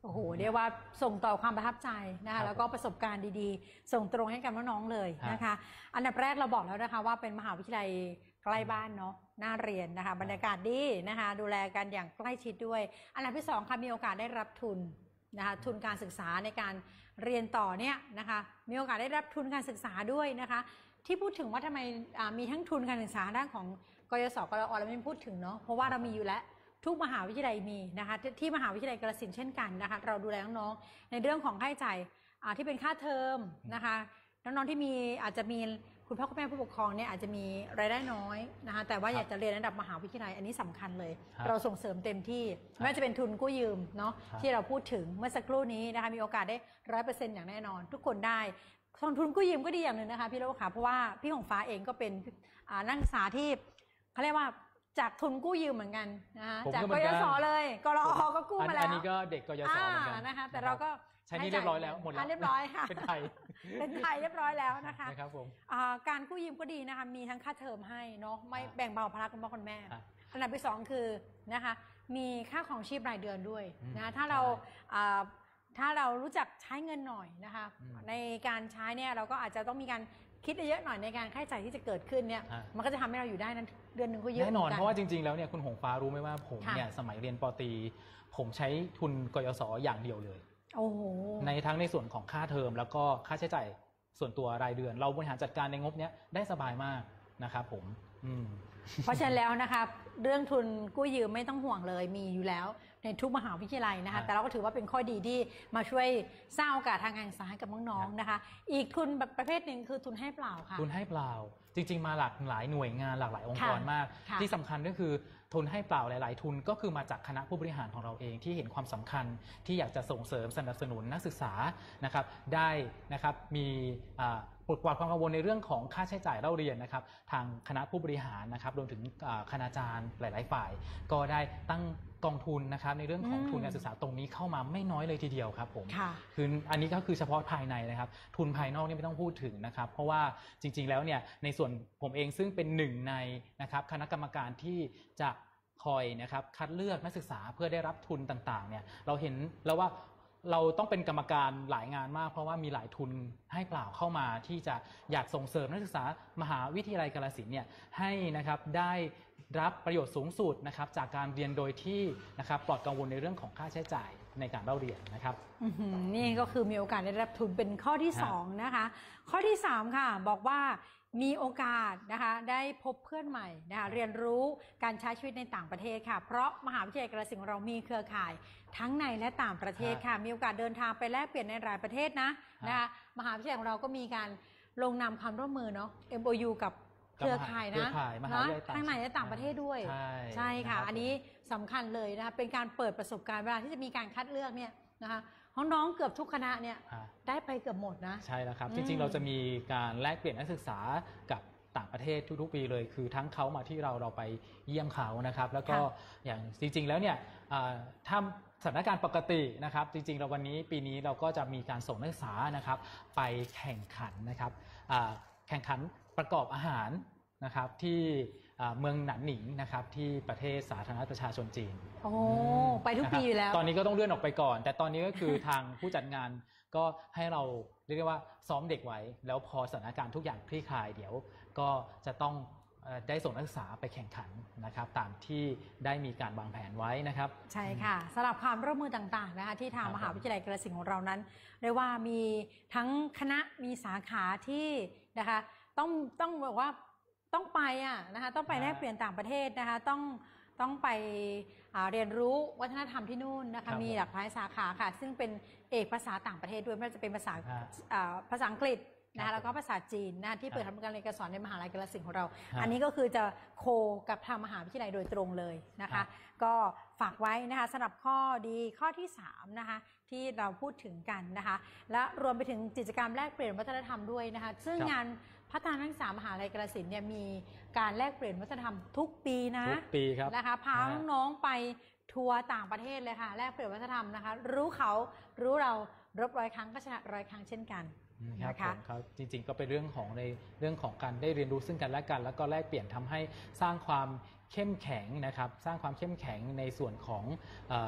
โอ้โหเรียกว่าส่งต่อความประทับใจนะคะแล้วก็ประสบการณ์ดีๆส่งตรงให้กับน้องๆเลยนะคะอันดับแรกเราบอกแล้วนะคะว่าเป็นมหาวิทยาลัยใกล้บ้านเนาะน่าเรียนนะคะบรรยากาศดีนะคะดูแลกันอย่างใกล้ชิดด้วยอันดับที่2ค่ะมีโอกาสได้รับทุนนะคะทุนการศึกษาในการเรียนต่อเนี่ยนะคะมีโอกาสได้รับทุนการศึกษาด้วยนะคะที่พูดถึงว่าทำไมมีทั้งทุนการศึกษาด้านของกยศกลอเราไม่พูดถึงเนาะเพราะว่าเรามีอยู่แล้วทุกมหาวิทยาลัยมีนะคะที่มหาวิทยาลัยกาฬสินธุ์เช่นกันนะคะเราดูแลน้องๆในเรื่องของค่าใช้จ่ายที่เป็นค่าเทอมนะคะน้องๆที่มีอาจจะมีคุณพ่อคุณแม่ผู้ปกครองเนี่ยอาจจะมีรายได้น้อยนะคะแต่ว่าอยากจะเรียนระดับมหาวิทยาลัยอันนี้สำคัญเลยเราส่งเสริมเต็มที่ไม่ว่าจะเป็นทุนกู้ยืมเนาะที่เราพูดถึงเมื่อสักครู่นี้นะคะมีโอกาสได้ 100% อย่างแน่นอนทุกคนได้ทุนกู้ยืมก็ดีอย่างหนึ่งนะคะพี่โลค่ะเพราะว่าพี่หงฟ้าเองก็เป็นนักศึกษาที่เขาเรียกว่าจากทุนกู้ยืมเหมือนกันนะคะจากกยศเลยกรอก็กู้มาแล้วอันนี้ก็เด็กกยศเหมือนกันนะคะแต่เราก็ใช้นี่เรียบร้อยแล้วหมดแล้วเรียบร้อยค่ะเป็นไทยเรียบร้อยแล้วนะคะนะครับผมการกู้ยืมก็ดีนะคะมีทั้งค่าเทอมให้เนาะไม่แบ่งเบาภาระคุณพ่อคุณแม่อันดับที่2คือนะคะมีค่าของชีพรายเดือนด้วยนะถ้าเรารู้จักใช้เงินหน่อยนะคะในการใช้เนี่ยเราก็อาจจะต้องมีการคิดเยอะหน่อยในการค่าใช้จ่ายที่จะเกิดขึ้นเนี่ยมันก็จะทำให้เราอยู่ได้นั้นเดือนหนึ่งก็เยอะแน่นอนเพราะว่าจริงๆแล้วเนี่ยคุณหงฟ้ารู้ไหมว่าผมเนี่ยสมัยเรียนป.ตรีผมใช้ทุนกยศอย่างเดียวเลยโอ้โหในทั้งในส่วนของค่าเทอมแล้วก็ค่าใช้จ่ายส่วนตัวรายเดือนเราบริหารจัดการในงบเนี้ยได้สบายมากนะครับผมเพราะฉะนั้นแล้วนะคะเรื่องทุนกู้ยืมไม่ต้องห่วงเลยมีอยู่แล้วในทุกมหาวิทยาลัยนะคะแต่เราก็ถือว่าเป็นข้อดีที่มาช่วยสร้างโอกาสทางการศึกษาให้กับน้องๆนะคะอีกทุนประเภทหนึ่งคือทุนให้เปล่าค่ะทุนให้เปล่าจริงๆมาหลากหลายหน่วยงานหลากหลายองค์กรมากที่สำคัญก็คือทุนให้เปล่าหลายๆทุนก็คือมาจากคณะผู้บริหารของเราเองที่เห็นความสำคัญที่อยากจะส่งเสริมสนับสนุนนักศึกษานะครับได้นะครับมีปลดปล่อยความกังวลในเรื่องของค่าใช้จ่ายเล่าเรียนนะครับทางคณะผู้บริหารนะครับรวมถึงคณาจารย์หลายๆฝ่ายก็ได้ตั้งกองทุนนะครับในเรื่องของทุนการศึกษาตรงนี้เข้ามาไม่น้อยเลยทีเดียวครับผมคืออันนี้ก็คือเฉพาะภายในนะครับทุนภายนอกนี่ไม่ต้องพูดถึงนะครับเพราะว่าจริงๆแล้วเนี่ยในส่วนผมเองซึ่งเป็นหนึ่งในนะครับคณะกรรมการที่จะคอยนะครับคัดเลือกนักศึกษาเพื่อได้รับทุนต่างๆเนี่ยเราเห็นแล้วว่าเราต้องเป็นกรรมการหลายงานมากเพราะว่ามีหลายทุนให้เปล่าเข้ามาที่จะอยากส่งเสริมนักศึกษามหาวิทยาลัยกาฬสินธุ์เนี่ยให้นะครับได้รับประโยชน์สูงสุดนะครับจากการเรียนโดยที่นะครับปลอดกังวลในเรื่องของค่าใช้จ่ายในการเล่าเรียนนะครับนี่ก็คือมีโอกาสได้รับทุนเป็นข้อที่2นะคะข้อที่3ค่ะบอกว่ามีโอกาสนะคะได้พบเพื่อนใหม่นะคะเรียนรู้การใช้ชีวิตในต่างประเทศค่ะเพราะมหาวิทยาลัยกาฬสินธุ์ของเรามีเครือข่ายทั้งในและต่างประเทศค่ะมีโอกาสเดินทางไปแลกเปลี่ยนในหลายประเทศนะคะมหาวิทยาลัยของเราก็มีการลงนามความร่วมมือเนาะ MOU กับเครือข่ายนะทั้งในและต่างประเทศด้วยใช่ค่ะอันนี้สำคัญเลยนะคะเป็นการเปิดประสบการณ์เวลาที่จะมีการคัดเลือกเนี่ยนะคะน้องๆเกือบทุกคณะเนี่ยได้ไปเกือบหมดนะใช่แล้วครับจริงๆเราจะมีการแลกเปลี่ยนนักศึกษากับต่างประเทศทุกๆปีเลยคือทั้งเขามาที่เราไปเยี่ยมเขานะครับแล้วก็อย่างจริงๆแล้วเนี่ยถ้าสถานการณ์ปกตินะครับจริงๆเราวันนี้ปีนี้เราก็จะมีการส่งนักศึกษานะครับไปแข่งขันนะครับแข่งขันประกอบอาหารนะครับที่เมืองหนานหนิงนะครับที่ประเทศสาธารณรัฐประชาชนจีนโอ้ไปทุกปีอยู่แล้วตอนนี้ก็ต้องเลื่อนออกไปก่อนแต่ตอนนี้ก็คือทางผู้จัดงานก็ให้เราเรียกว่าซ้อมเด็กไว้แล้วพอสถานการณ์ทุกอย่างคลี่คลายเดี๋ยวก็จะต้องได้ส่งนักศึกษาไปแข่งขันนะครับตามที่ได้มีการวางแผนไว้นะครับใช่ค่ะสำหรับความร่วมมือต่างๆนะคะที่ทางมหาวิทยาลัยกาฬสินธุ์ของเรานั้นเรียกว่ามีทั้งคณะมีสาขาที่นะคะต้องบอกว่าต้องไปนะคะต้องไปแลกเปลี่ยนต่างประเทศนะคะต้องไปเรียนรู้วัฒนธรรมที่นู่นนะคะมีหลากหลายสาขาค่ะซึ่งเป็นเอกภาษาต่างประเทศด้วยไม่ว่าจะเป็นภาษาอังกฤษนะคะแล้วก็ภาษาจีนนะที่เปิดทำการเรียนการสอนในมหาวิทยาลัยกาฬสินธุ์ของเราอันนี้ก็คือจะโคกับทางมหาวิทยาลัยโดยตรงเลยนะคะก็ฝากไว้นะคะสำหรับข้อดีข้อที่3นะคะที่เราพูดถึงกันนะคะและรวมไปถึงกิจกรรมแลกเปลี่ยนวัฒนธรรมด้วยนะคะซึ่งงานพัฒนานักศึกษามหาวิทยาลัยกาฬสินธุ์เนี่ยมีการแลกเปลี่ยนวัฒนธรรมทุกปีนะทุกปีครับนะคะพาน้องๆไปทัวร์ต่างประเทศเลยค่ะแลกเปลี่ยนวัฒนธรรมนะคะรู้เขารู้เรารบ100 ครั้งก็ชนะ100 ครั้งเช่นกันครับจริงๆก็เป็นเรื่องของในเรื่องของการได้เรียนรู้ซึ่งกันและกันแล้วก็แลกเปลี่ยนทำให้สร้างความเข้มแข็งนะครับสร้างความเข้มแข็งในส่วนของ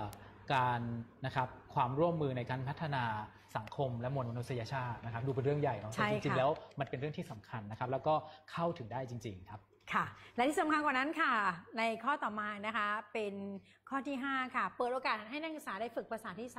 การนะครับความร่วมมือในการพัฒนาสังคมและมวลมนุษยชาตินะครับดูเป็นเรื่องใหญ่เนาะแต่จริงๆแล้วมันเป็นเรื่องที่สำคัญนะครับแล้วก็เข้าถึงได้จริงๆครับค่ะและที่สำคัญกว่านั้นค่ะในข้อต่อมานะคะเป็นข้อที่5ค่ะเปิดโอกาสให้นักศึกษาได้ฝึกภาษาที่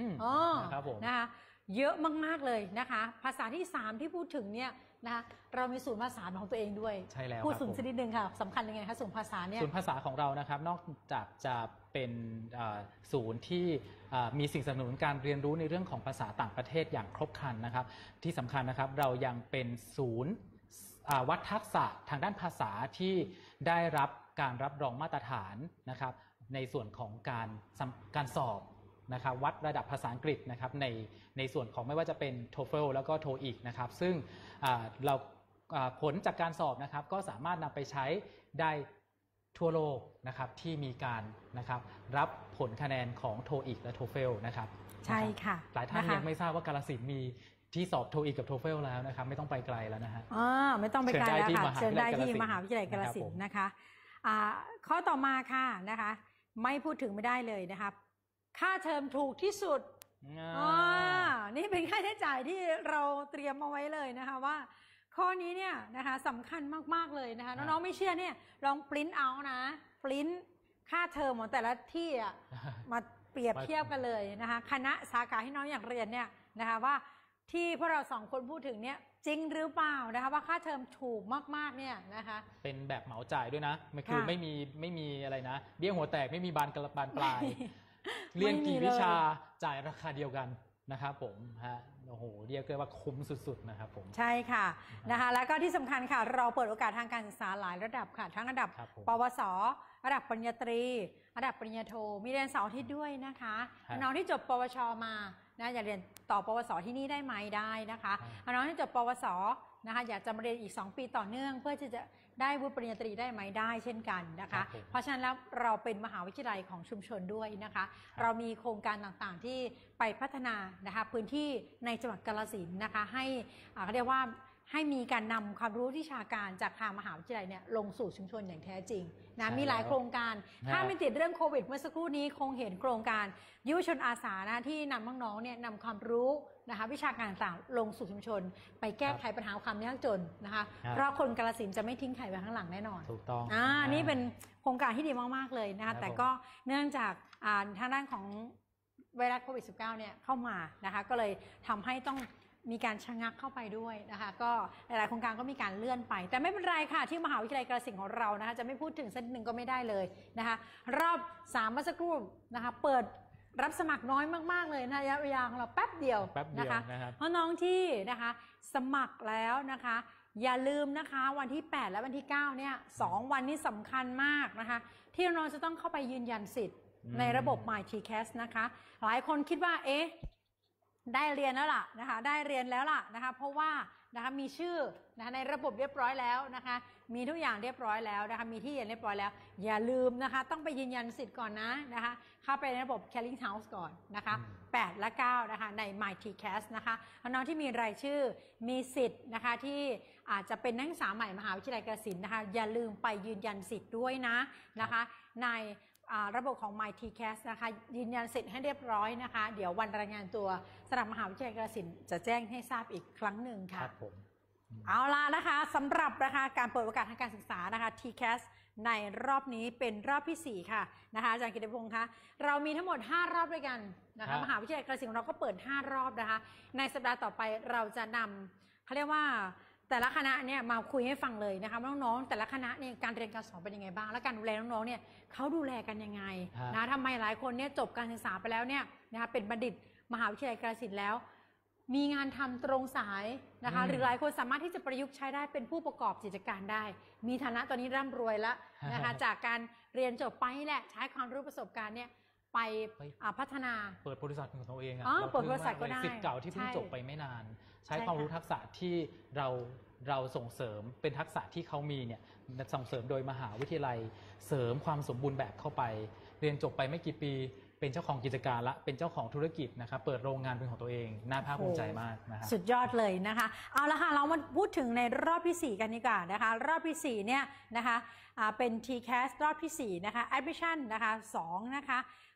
3 นะครับผมนะคะเยอะมากๆเลยนะคะภาษาที่3ที่พูดถึงเนี่ยนะคะเรามีศูนย์ภาษาของตัวเองด้วยใช่แล้วพูดศูนย์ชนิดหนึ่งค่ะสำคัญยังไงคะศูนย์ภาษาเนี่ยศูนย์ภาษาของเรานะครับนอกจากจะเป็นศูนย์ที่มีสิ่งสนับสนุนการเรียนรู้ในเรื่องของภาษาต่างประเทศอย่างครบครันนะครับที่สำคัญนะครับเรายังเป็นศูนย์วัดทักษะทางด้านภาษาที่ได้รับการรับรองมาตรฐานนะครับในส่วนของการสอบนะครับวัดระดับภาษาอังกฤษนะครับในส่วนของไม่ว่าจะเป็น TOEFL แล้วก็ TOEIC นะครับซึ่งเราผลจากการสอบนะครับก็สามารถนำไปใช้ได้ทั่วโลกนะครับที่มีการนะครับรับผลคะแนนของ TOEIC และ TOEFL นะครับใช่ค่ะหลายท่านยังไม่ทราบว่ากาฬสินธุ์มีที่สอบ TOEIC กับ TOEFL แล้วนะครับไม่ต้องไปไกลแล้วนะฮะไม่ต้องไปไกลแล้วค่ะเชิญได้ที่มหาวิทยาลัยกาฬสินธุ์นะคะข้อต่อมาค่ะนะคะไม่พูดถึงไม่ได้เลยนะคะค่าเทอมถูกที่สุดนี่เป็นค่าใช้จ่ายที่เราเตรียมเอาไว้เลยนะคะว่าข้อนี้เนี่ยนะคะสำคัญมากๆเลยนะคะน้องๆไม่เชื่อเนี่ยลองปริ้นเอานะปริ้นค่าเทอมของแต่ละที่มาเปรียบเทียบกันเลยนะคะคณะสาขาที่น้องอยากเรียนเนี่ยนะคะว่าที่พวกเรา2คนพูดถึงเนี่ยจริงหรือเปล่านะคะว่าค่าเทอมถูกมากๆเนี่ยนะคะเป็นแบบเหมาจ่ายด้วยนะมันคือไม่มีอะไรนะเบี้ยหัวแตกไม่มีบานปลายเรียนกี่วิชาจ่ายราคาเดียวกันนะครับผมฮะโอ้โหเรียกได้ว่าคุ้มสุดๆนะครับผมใช่ค่ะนะคะแล้วก็ที่สำคัญค่ะเราเปิดโอกาสทางการศึกษาหลายระดับค่ะทั้งระดับปวสระดับปริญญาตรีระดับปริญญาโทมีเรียนเสาร์อาทิตย์ด้วยนะคะน้องที่จบปวชมานะอยากเรียนต่อปวสที่นี่ได้ไหมได้นะคะน้องที่จบปวสนะคะอยากจะมาเรียนอีก2ปีต่อเนื่องเพื่อที่จะได้วุฒิปริญญาตรีได้ไหมได้เช่นกันนะคะเพราะฉะนั้นแล้วเราเป็นมหาวิทยาลัยของชุมชนด้วยนะคะเรามีโครงการต่างๆที่ไปพัฒนานะคะพื้นที่ในจังหวัดกาฬสินธุ์นะคะให้เขาเรียกว่าให้มีการนำความรู้วิชาการจากทางมหาวิทยาลัยเนี่ยลงสู่ชุมชนอย่างแท้จริงนะมีหลายโครงการถ้าไม่ติดเรื่องโควิดเมื่อสักครู่นี้คงเห็นโครงการยุวชนอาสานะที่นำน้องๆเนี่ยนำความรู้นะคะวิชาการต่างๆลงสู่ชุมชนไปแก้ไขปัญหาความยากจนนะคะเพราะคนกาฬสินธุ์จะไม่ทิ้งใครไว้ข้างหลังแน่นอนถูกต้องนี่เป็นโครงการที่ดีมากๆเลยนะคะแต่ก็เนื่องจากทางด้านของไวรัสโควิด -19 เนี่ยเข้ามานะคะก็เลยทำให้ต้องมีการชะงักเข้าไปด้วยนะคะก็หลายๆโครงการก็มีการเลื่อนไปแต่ไม่เป็นไรค่ะที่มหาวิทยาลัยกาฬสินธุ์ของเรานะคะจะไม่พูดถึงสักหนึ่งก็ไม่ได้เลยนะคะรอบ3เมื่อสักครู่นะคะเปิดรับสมัครน้อยมากๆเลยระยะเวลาของเราแป๊บเดียวนะคะเพราะน้องที่นะคะสมัครแล้วนะคะอย่าลืมนะคะวันที่8และวันที่9เนี่ย2วันนี้สำคัญมากนะคะที่น้องจะต้องเข้าไปยืนยันสิทธิ์ในระบบ MyTCAS นะคะหลายคนคิดว่าได้เรียนแล้วล่ะนะคะได้เรียนแล้วล่ะนะคะเพราะว่านะคะมีชื่อนะคะในระบบเรียบร้อยแล้วนะคะมีทุกอย่างเรียบร้อยแล้วนะคะมีที่เรียนเรียบร้อยแล้วอย่าลืมนะคะต้องไปยืนยันสิทธิ์ก่อนนะคะเข้าไปในระบบ Caring House ก่อนนะคะ8และ9นะคะใน MyTCAS นะคะน้องที่มีรายชื่อมีสิทธิ์นะคะที่อาจจะเป็นนักศึกษาใหม่มหาวิทยาลัยกาฬสินธุ์นะคะอย่าลืมไปยืนยันสิทธิ์ด้วยนะคะในระบบของ MyTCAS นะคะยืนยันสิทธิ์ให้เรียบร้อยนะคะเดี๋ยววันรายงานตัวสำหรับมหาวิทยาลัยกาฬสินธุ์จะแจ้งให้ทราบอีกครั้งหนึ่งค่ะครับผมเอาล่ะนะคะสำหรับนะคะการเปิดโอกาสทางการศึกษานะคะ TCAS ในรอบนี้เป็นรอบที่4ค่ะนะคะอาจารย์กิติพงศ์คะเรามีทั้งหมด5รอบด้วยกันนะคะมหาวิทยาลัยกาฬสินธุ์ของเราก็เปิด5รอบนะคะในสัปดาห์ต่อไปเราจะนำเขาเรียกว่าแต่ละคณะเนี่ยมาคุยให้ฟังเลยนะคะน้องๆแต่ละคณะเนี่ยการเรียนการสอนเป็นยังไงบ้างและการดูแลน้องๆเนี่ยเขาดูแลกันยังไงนะทำไมหลายคนเนี่ยจบการศึกษาไปแล้วเนี่ยนะคะเป็นบัณฑิตมหาวิทยาลัยกาฬสินธุ์แล้วมีงานทำตรงสายนะคะหรือหลายคนสามารถที่จะประยุกต์ใช้ได้เป็นผู้ประกอบกิจการได้มีฐานะตอนนี้ร่ำรวยแล้วนะคะจากการเรียนจบไปแหละใช้ความรู้ประสบการณ์เนี่ยไปพัฒนาเปิดบริษัทของตัวเองเปิดบริษัทก็ได้ศิษย์เก่าที่เพิ่งจบไปไม่นานใช้ความรู้ทักษะที่เราส่งเสริมเป็นทักษะที่เขามีเนี่ยส่งเสริมโดยมหาวิทยาลัยเสริมความสมบูรณ์แบบเข้าไปเรียนจบไปไม่กี่ปีเป็นเจ้าของกิจการละเป็นเจ้าของธุรกิจนะครับเปิดโรงงานเป็นของตัวเองน่าภาคภูมิใจมากนะครับสุดยอดเลยนะคะเอาละค่ะเรามาพูดถึงในรอบที่4กันดีกว่านะคะรอบที่4เนี่ยนะคะเป็น TCAS รอบที่4นะคะ Admission นะคะ2นะคะ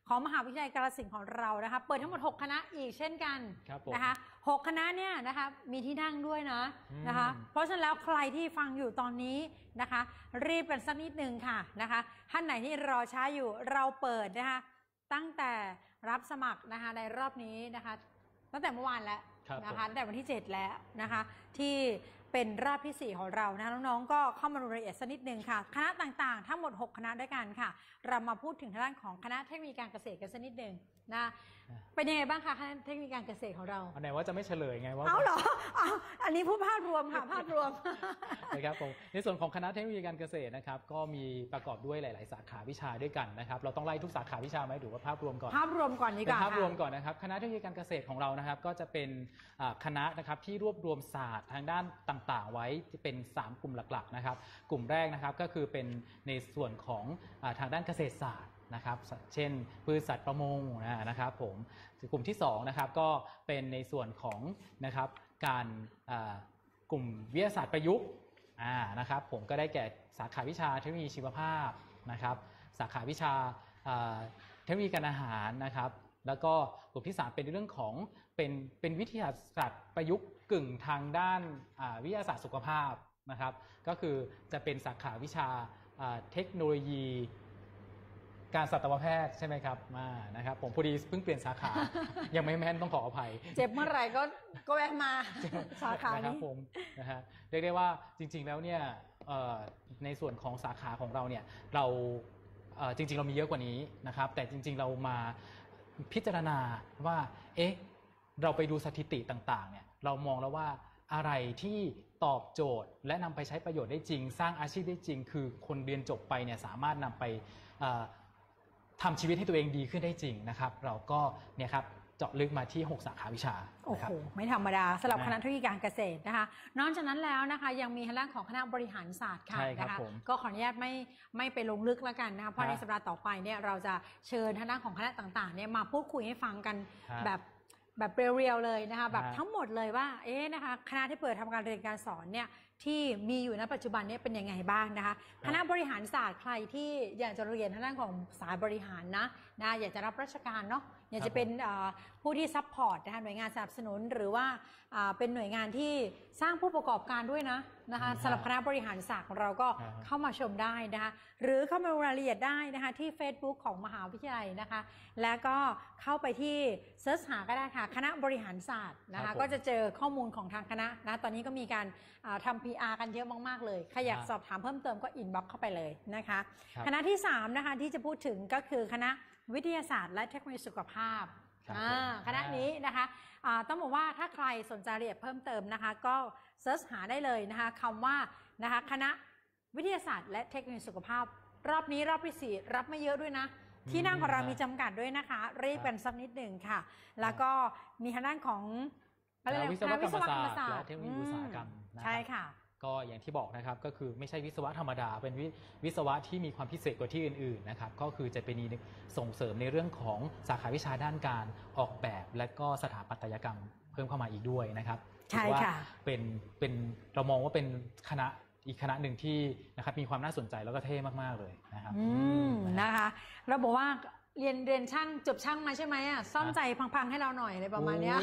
ของมหาวิทยาลัยกาฬสินธุ์ของเรานะคะเปิดทั้งหมด6คณะอีกเช่นกันนะคะ6คณะเนี่ยนะคะมีที่นั่งด้วยนะคะเพราะฉะนั้นแล้วใครที่ฟังอยู่ตอนนี้นะคะรีบกันสักนิดนึงค่ะนะคะท่านไหนที่รอช้าอยู่เราเปิดนะคะตั้งแต่รับสมัครนะคะในรอบนี้นะคะตั้งแต่เมื่อวานแล้วนะคะตั้งแต่วันที่7แล้วนะคะที่เป็นรอบที่4ของเรานะน้องๆก็เข้ามาดูรายละเอียดสักนิดนึงค่ะคณะต่างๆทั้งหมด6คณะด้วยกันค่ะเรามาพูดถึงทางด้านของคณะเทคโนโลยีการเกษตรกันสักนิดนึงนะเป็นยังไงบ้างคะคณะเทคโนโลยีการเกษตรของเราอันไหนว่าจะไม่เฉลยไงว่าเอาเหรออันนี้พูดภาพรวมค่ะภาพรวมนะครับผมในส่วนของคณะเทคโนโลยีการเกษตรนะครับก็มีประกอบด้วยหลายๆสาขาวิชาด้วยกันนะครับเราต้องไล่ทุกสาขาวิชาไหมหรือว่าภาพรวมก่อนภาพรวมก่อนดีกว่าภาพรวมก่อนนะครับคณะเทคโนโลยีการเกษตรของเรานะครับก็จะเป็นคณะนะครับที่รวบรวมศาสตร์ทางด้านต่างๆไว้เป็น3กลุ่มหลักๆนะครับกลุ่มแรกนะครับก็คือเป็นในส่วนของทางด้านเกษตรศาสตร์นะครับเช่นพืชสัตว์ประมงนะครับผมกลุ่มที่2นะครับก็เป็นในส่วนของนะครับการกลุ่มวิทยาศาสตร์ประยุกต์นะครับผมก็ได้แก่สาขาวิชาเทคโนโลยีชีวภาพนะครับสาขาวิชาเทคโนโลยีการอาหารนะครับแล้วก็กลุ่มที่3เป็นเรื่องของเป็นวิทยาศาสตร์ประยุกต์กึ่งทางด้านวิทยาศาสตร์สุขภาพนะครับก็คือจะเป็นสาขาวิชาเทคโนโลยีการสัตวแพทย์ใช่ไหมครับนะครับผมพอดีเพิ่งเปลี่ยนสาขา ยังไม่แม่นต้องขออภัยเจ็บเมื่อไหร่ก็แวะมาสาขานี้นะครับผมนะฮะเรียกได้ว่าจริงๆแล้วเนี่ยในส่วนของสาขาของเราเนี่ยเราจริงๆเรามีเยอะกว่านี้นะครับแต่จริงๆเรามาพิจารณาว่าเราไปดูสถิติต่างๆเนี่ยเรามองแล้วว่าอะไรที่ตอบโจทย์และนำไปใช้ประโยชน์ได้จริงสร้างอาชีพได้จริงคือคนเรียนจบไปเนี่ยสามารถนำไปทำชีวิตให้ตัวเองดีขึ้นได้จริงนะครับเราก็เนี่ยครับเจาะลึกมาที่6สาขาวิชาโอ้โหไม่ธรรมดาสำหรับคณะเทคโนโลยีการเกษตรนะคะนอกจากนั้นแล้วนะคะยังมีทางด้านของคณะบริหารศาสตร์ค่ะนะคะก็ขออนุญาตไม่ไปลงลึกแล้วกันนะคะเพราะในสัปดาห์ต่อไปเนี่ยเราจะเชิญทางด้านของคณะต่างๆเนี่ยมาพูดคุยให้ฟังกันแบบเรียวๆเลยนะคะแบบทั้งหมดเลยว่านะคะคณะที่เปิดทำการเรียนการสอนเนี่ยที่มีอยู่ณปัจจุบันนี้เป็นยังไงบ้างนะคะคณะบริหารศาสตร์ใครที่อยากจะเรียนทางด้านของสายบริหารนะอยากจะรับราชการเนาะอยากจะเป็นผู้ที่ซัพพอร์ตนะคะหน่วยงานสนับสนุนหรือว่าเป็นหน่วยงานที่สร้างผู้ประกอบการด้วยนะคะสำหรับคณะบริหารศาสตร์ของเราก็เข้ามาชมได้นะคะหรือเข้ามาดูรายละเอียดได้นะคะที่ Facebook ของมหาวิทยาลัยนะคะแล้วก็เข้าไปที่เสิร์ชหาก็ได้ค่ะคณะบริหารศาสตร์นะคะก็จะเจอข้อมูลของทางคณะนะตอนนี้ก็มีการทำ PR กันเยอะมากๆเลยใครอยากสอบถามเพิ่มเติมก็อินบ็อกซ์เข้าไปเลยนะคะคณะที่3นะคะที่จะพูดถึงก็คือคณะวิทยาศาสตร์และเทคโนโลยีสุขภาพคณะนี้นะคะต้องบอกว่าถ้าใครสนใจรายละเอียดเพิ่มเติมนะคะก็เสิร์ชหาได้เลยนะคะคำว่านะคะคณะวิทยาศาสตร์และเทคโนโลยีสุขภาพรอบนี้รอบที่4รับไม่เยอะด้วยนะที่นั่งของเรามีจำกัดด้วยนะคะรีบกันสักนิดหนึ่งค่ะแล้วก็มีทางด้านของวิศวกรรมศาสตร์และเทคโนโลยีอุตสาหกรรมใช่ค่ะก็อย่างที่บอกนะครับก็คือไม่ใช่วิศวะธรรมดาเป็นวิศวะที่มีความพิเศษกว่าที่อื่นๆนะครับก็คือจะเป็นส่งเสริมในเรื่องของสาขาวิชาด้านการออกแบบและก็สถาปัตยกรรมเพิ่มเข้ามาอีกด้วยนะครับใช่ค่ะเป็นเรามองว่าเป็นคณะอีกคณะหนึ่งที่นะครับมีความน่าสนใจแล้วก็เท่มากๆเลยนะครับนะคะเราบอกว่าเรียนช่างจบช่างมาใช่ไหมซ่อมใจพังๆให้เราหน่อยอะไรประมาณนี้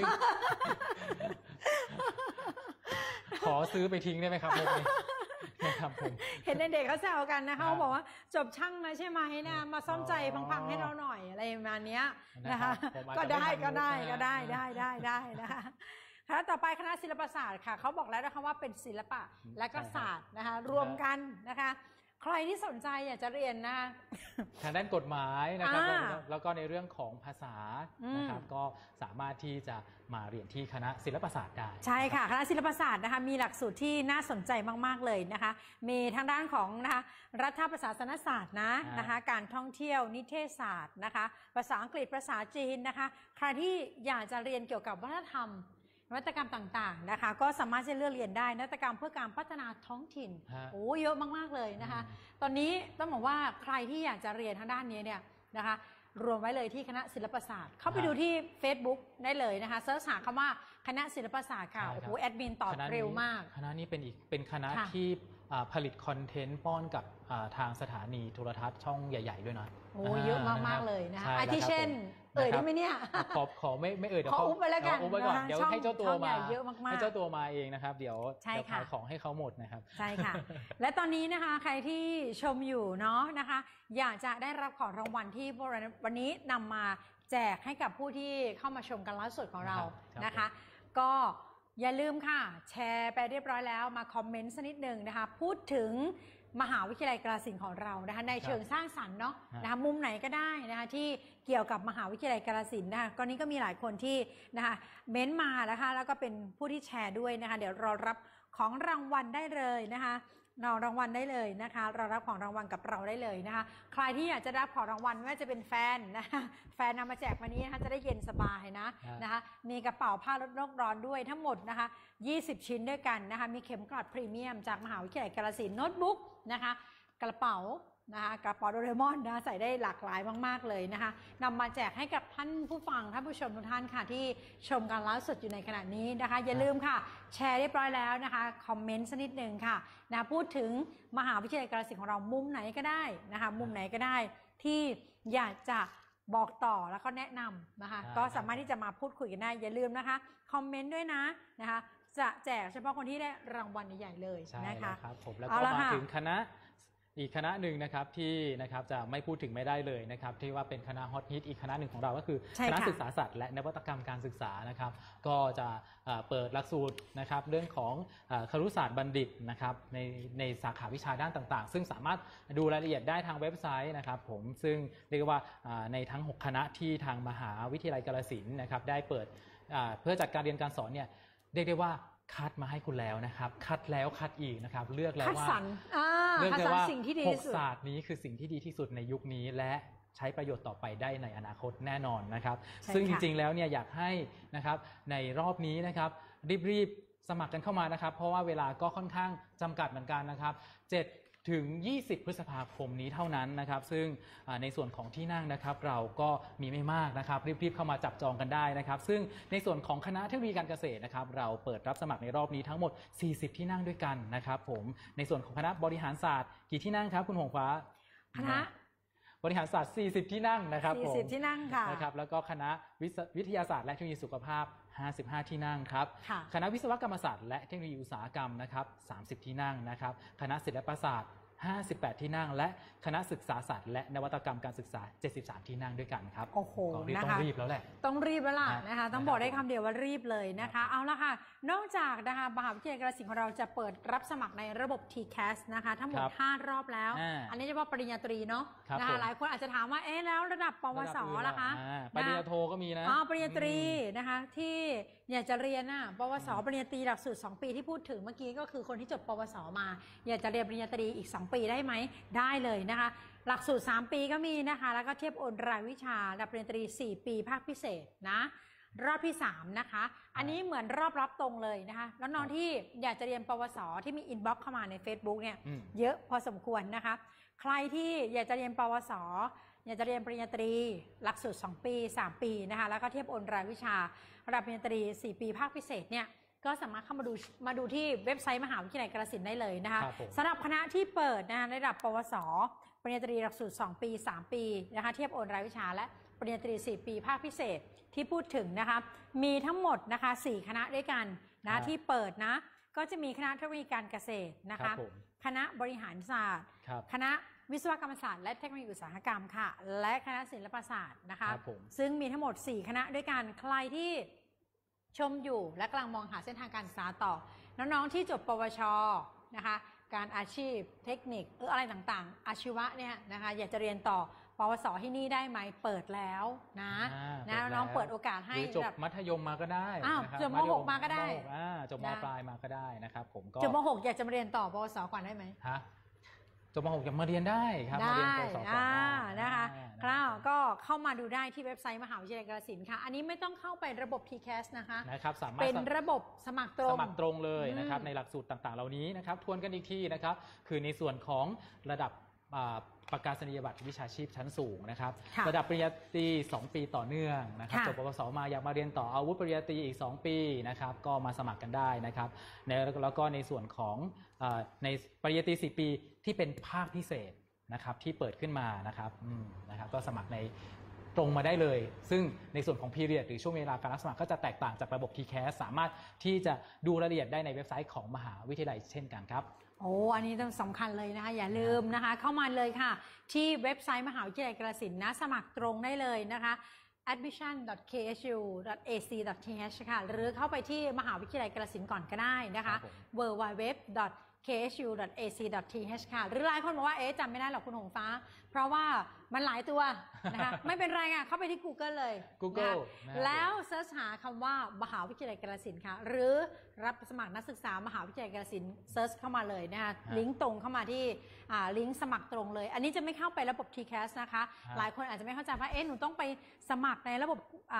ขอซื้อไปทิ้งได้ไหมครับนะครับผมเห็นเด็กเขาแซวกันนะคะเขาบอกว่าจบช่างมาใช่ไหมนะมาซ่อมใจพังๆให้เราหน่อยอะไรประมาณนี้นะคะก็ได้นะคะคณะต่อไปคณะศิลปศาสตร์ค่ะเขาบอกแล้วนะคะว่าเป็นศิลปะและก็ศาสตร์นะคะรวมกันนะคะใครที่สนใจอยากจะเรียนนะทางด้านกฎหมายนะครับแล้วก็ในเรื่องของภาษานะครับก็สามารถที่จะมาเรียนที่คณะศิลปศาสตร์ได้ใช่ค่ะคณะศิลปศาสตร์นะคะมีหลักสูตรที่น่าสนใจมากๆเลยนะคะมีทางด้านของนะคะรัฐประศาสนศาสตร์นะคะการท่องเที่ยวนิเทศศาสตร์นะคะภาษาอังกฤษภาษาจีนนะคะใครที่อยากจะเรียนเกี่ยวกับวัฒนธรรมนวัตกรรมต่างๆนะคะก็สามารถจะเลือกเรียนได้นวัตกรรมเพื่อการพัฒนาท้องถิ่นเยอะมากๆเลยนะคะตอนนี้ต้องบอกว่าใครที่อยากจะเรียนทางด้านนี้เนี่ยนะคะรวมไว้เลยที่คณะศิลปศาสตร์เข้าไปดูที่ Facebook ได้เลยนะคะเสิร์ชหาคำว่าคณะศิลปศาสตร์ค่ะโอ้โหแอดมินตอบเร็วมากคณะนี้เป็นคณะที่ผลิตคอนเทนต์ป้อนกับทางสถานีโทรทัศน์ช่องใหญ่ๆด้วยนะโอ้เยอะมากๆเลยนะอาทิเช่นได้ไหมเนี่ยขอไม่เดี๋ยวขออุ๊บไปแล้วกันเดี๋ยวให้เจ้าตัวมาให้เจ้าตัวมาเองนะครับเดี๋ยวขายของให้เขาหมดนะครับใช่ค่ะและตอนนี้นะคะใครที่ชมอยู่เนาะนะคะอยากจะได้รับของรางวัลที่วันนี้นำมาแจกให้กับผู้ที่เข้ามาชมกันไลฟ์สดของเรานะคะก็อย่าลืมค่ะแชร์ไปเรียบร้อยแล้วมาคอมเมนต์สักนิดหนึ่งนะคะพูดถึงมหาวิทยาลัยกาฬสินธุ์ของเรานะคะในเชิงสร้างสรรค์เนาะนะคะมุมไหนก็ได้นะคะที่เกี่ยวกับมหาวิทยาลัยกาฬสินธุ์นะคะก็นี้ก็มีหลายคนที่นะคะเม้นมานะคะแล้วก็เป็นผู้ที่แชร์ด้วยนะคะเดี๋ยวรอรับของรางวัลได้เลยนะคะรางวัลได้เลยนะคะเรารับของรางวัลกับเราได้เลยนะคะใครที่อยากจะรับของรางวัลไม่ว่าจะเป็นแฟนนะคะแฟนนำมาแจกวันนี้นะคะจะได้เย็นสบายนะคะมีกระเป๋าผ้าลดโลกร้อนด้วยทั้งหมดนะคะ20 ชิ้นด้วยกันนะคะมีเข็มกลัดพรีเมียมจากมหาวิทยาลัยกาฬสินธุ์โน้ตบุ๊กนะคะกระเป๋านะคะกระเป๋าโดเรมอนนะใส่ได้หลากหลายมากๆเลยนะคะนำมาแจกให้กับท่านผู้ฟังท่านผู้ชมทุกท่านค่ะที่ชมการไลฟ์สดอยู่ในขณะนี้นะคะอย่าลืมค่ะแชร์เรียบร้อยแล้วนะคะคอมเมนต์สักนิดหนึ่งค่ะนะพูดถึงมหาวิทยาลัยกาฬสินธุ์ของเรามุมไหนก็ได้นะคะมุมไหนก็ได้ที่อยากจะบอกต่อแล้วก็แนะนำนะคะก็สามารถที่จะมาพูดคุยกันได้อย่าลืมนะคะคอมเมนต์ด้วยนะคะจะแจกเฉพาะคนที่ได้รางวัลใหญ่ๆเลยนะคะครับผมแล้วก็มาถึงอีกคณะหนึ่งนะครับที่นะครับจะไม่พูดถึงไม่ได้เลยนะครับที่ว่าเป็นคณะฮอตฮิตอีกคณะหนึ่งของเราก็คือคณะศึกษาศาสตร์และนวัตกรรมการศึกษานะครับก็จะเปิดหลักสูตรนะครับเรื่องของครุศาสตร์บัณฑิตนะครับในสาขาวิชาด้านต่างๆซึ่งสามารถดูรายละเอียดได้ทางเว็บไซต์นะครับผมซึ่งเรียกว่าในทั้ง6คณะที่ทางมหาวิทยาลัยกาฬสินธุ์นะครับได้เปิดเพื่อจัดการเรียนการสอนเนี่ยเรียกได้ว่าคัดมาให้คุณแล้วนะครับคัดแล้วคัดอีกนะครับเลือกแล้วว่าเลือกแล้วว่า6ศาสตร์นี้คือสิ่งที่ดีที่สุดในยุคนี้และใช้ประโยชน์ต่อไปได้ในอนาคตแน่นอนนะครับซึ่งจริงๆแล้วเนี่ยอยากให้นะครับในรอบนี้นะครับรีบสมัครกันเข้ามานะครับเพราะว่าเวลาก็ค่อนข้างจำกัดเหมือนกันนะครับ7 ถึง 20 พฤษภาคมนี้เท่านั้นนะครับซึ่งในส่วนของที่นั่งนะครับเราก็มีไม่มากนะครับรีบๆเข้ามาจับจองกันได้นะครับซึ่งในส่วนของคณะเทคโนโลยีการเกษตรนะครับเราเปิดรับสมัครในรอบนี้ทั้งหมด40ที่นั่งด้วยกันนะครับผมในส่วนของคณะบริหารศาสตร์กี่ที่นั่งครับคุณหงฟ้าคณะบริหารศาสตร์40ที่นั่งนะครับผม 40ที่นั่งค่ะนะครับแล้วก็คณะวิทยาศาสตร์และเทคโนโลยีสุขภาพ55ที่นั่งครับคณะวิศวกรรมศาสตร์และเทคโนโลยีอุตสาหกรรมนะครับ30ที่นั่งนะครับคณะศิลปศาสตร์58ที่นั่งและคณะศึกษาศาสตร์และนวัตกรรมการศึกษา73ที่นั่งด้วยกันครับโอ้โหนะคะต้องรีบแล้วแหละต้องรีบแล้วล่ะนะคะต้องบอกได้คำเดียวว่ารีบเลยนะคะเอาละค่ะนอกจากนะคะมหาวิทยาลัยกาฬสินธุ์ของเราจะเปิดรับสมัครในระบบ TCAS นะคะทั้งหมด5รอบแล้วอันนี้เฉพาะปริญญาตรีเนาะนะคะหลายคนอาจจะถามว่าแล้วระดับปวสล่ะคะปริญญาโทก็มีนะปริญญาตรีนะคะที่อยากจะเรียนปวสปริญญาตรีหลักสูตร2 ปีที่พูดถึงเมื่อกี้ก็คือคนที่จบปวสมาอยากจะเรียนปริญญาตรีอีก2 ปีได้ไหมได้เลยนะคะหลักสูตร3 ปีก็มีนะคะแล้วก็เทียบโอนรายวิชาระดับปริญญาตรี4 ปีภาคพิเศษนะรอบที่3นะคะอันนี้เหมือนรอบรับตรงเลยนะคะแล้วน้องที่อยากจะเรียนปวสที่มีอินบ็อกซ์เข้ามาใน Facebook เนี่ยเยอะพอสมควรนะคะใครที่อยากจะเรียนปวสอยากจะเรียนปริญญาตรีหลักสูตร2 ปี3 ปีนะคะแล้วก็เทียบโอนรายวิชาระดับปริญญาตรี4 ปีภาคพิเศษเนี่ยก็สามารถเข้ามาดูที่เว็บไซต์มหาวิทยาลัยกาฬสินธุ์ได้เลยนะคะสำหรับคณะที่เปิดนะคะระดับปวสปริญญาตรีหลักสูตร2 ปี3 ปีนะคะเทียบโอนรายวิชาและปริญญาตรี4 ปีภาคพิเศษที่พูดถึงนะคะมีทั้งหมดนะคะ4 คณะด้วยกันนะที่เปิดนะก็จะมีคณะเทคโนโลยีการเกษตรนะคะคณะบริหารศาสตร์คณะวิศวกรรมศาสตร์และเทคโนโลยีอุตสาหกรรมค่ะและคณะศิลปศาสตร์นะคะซึ่งมีทั้งหมด4 คณะด้วยกันใครที่ชมอยู่และกำลังมองหาเส้นทางการศึกษาต่อน้องๆที่จบปวชนะคะการอาชีพเทคนิคอะไรต่างๆอาชีวะเนี่ยนะคะอยากจะเรียนต่อปวสที่นี่ได้ไหมเปิดแล้วนะน้องเปิดโอกาสให้จบมัธยมมาก็ได้จบม.6 มาก็ได้จบม.ปลายมาก็ได้นะครับผมก็จบม.6 อยากจะมาเรียนต่อปวสก่อนได้ไหมจบม.6 ยังมาเรียนได้ครับมาเรียนปวสก่อนนะคะก็เข้ามาดูได้ที่เว็บไซต์มหาวิทยาลัยกาฬสินธุ์ค่ะอันนี้ไม่ต้องเข้าไประบบ TCAS นะคะสามารถเป็นระบบสมัครตรงเลยนะครับในหลักสูตรต่างๆเหล่านี้นะครับทวนกันอีกทีนะครับคือในส่วนของระดับประกาศนียบัตรวิชาชีพชั้นสูงนะครับระดับปริญญาตรี2 ปีต่อเนื่องนะครับจบปวสมาอยากมาเรียนต่ออาวุธปริญญาตรีอีก2 ปีนะครับก็มาสมัครกันได้นะครับแล้วก็ในส่วนของในปริญญาตรี4 ปีที่เป็นภาคพิเศษนะครับที่เปิดขึ้นมานะครับก็สมัครในตรงมาได้เลยซึ่งในส่วนของ period หรือช่วงเวลาการรับสมัครก็จะแตกต่างจากระบบ TCAS สามารถที่จะดูรายละเอียดได้ในเว็บไซต์ของมหาวิทยาลัยเช่นกันครับโอ้อันนี้ต้องสำคัญเลยนะคะอย่าลืมนะคะเข้ามาเลยค่ะที่เว็บไซต์มหาวิทยาลัยกาฬสินธุ์นะสมัครตรงได้เลยนะคะ admission.ksu.ac.th ค่ะหรือเข้าไปที่มหาวิทยาลัยกาฬสินธุ์ก่อนก็ได้นะคะ www.ksu.ac.th ค่ะหรือหลายคนบอกว่าจำไม่ได้หรอกคุณหงฟ้าเพราะว่ามันหลายตัวนะคะไม่เป็นไรค่ะเข้าไปที่ Google เลย Google แล้วเสิร์ชหาคำว่ามหาวิทยาลัยกาฬสินธุ์ค่ะหรือรับสมัครนักศึกษามหาวิทยาลัยกาฬสินธุ์เซิร์ชเข้ามาเลยนะคะลิงก์ตรงเข้ามาที่ลิงก์สมัครตรงเลยอันนี้จะไม่เข้าไประบบ TCAS นะคะหลายคนอาจจะไม่เข้าใจว่าหนูต้องไปสมัครในระบบ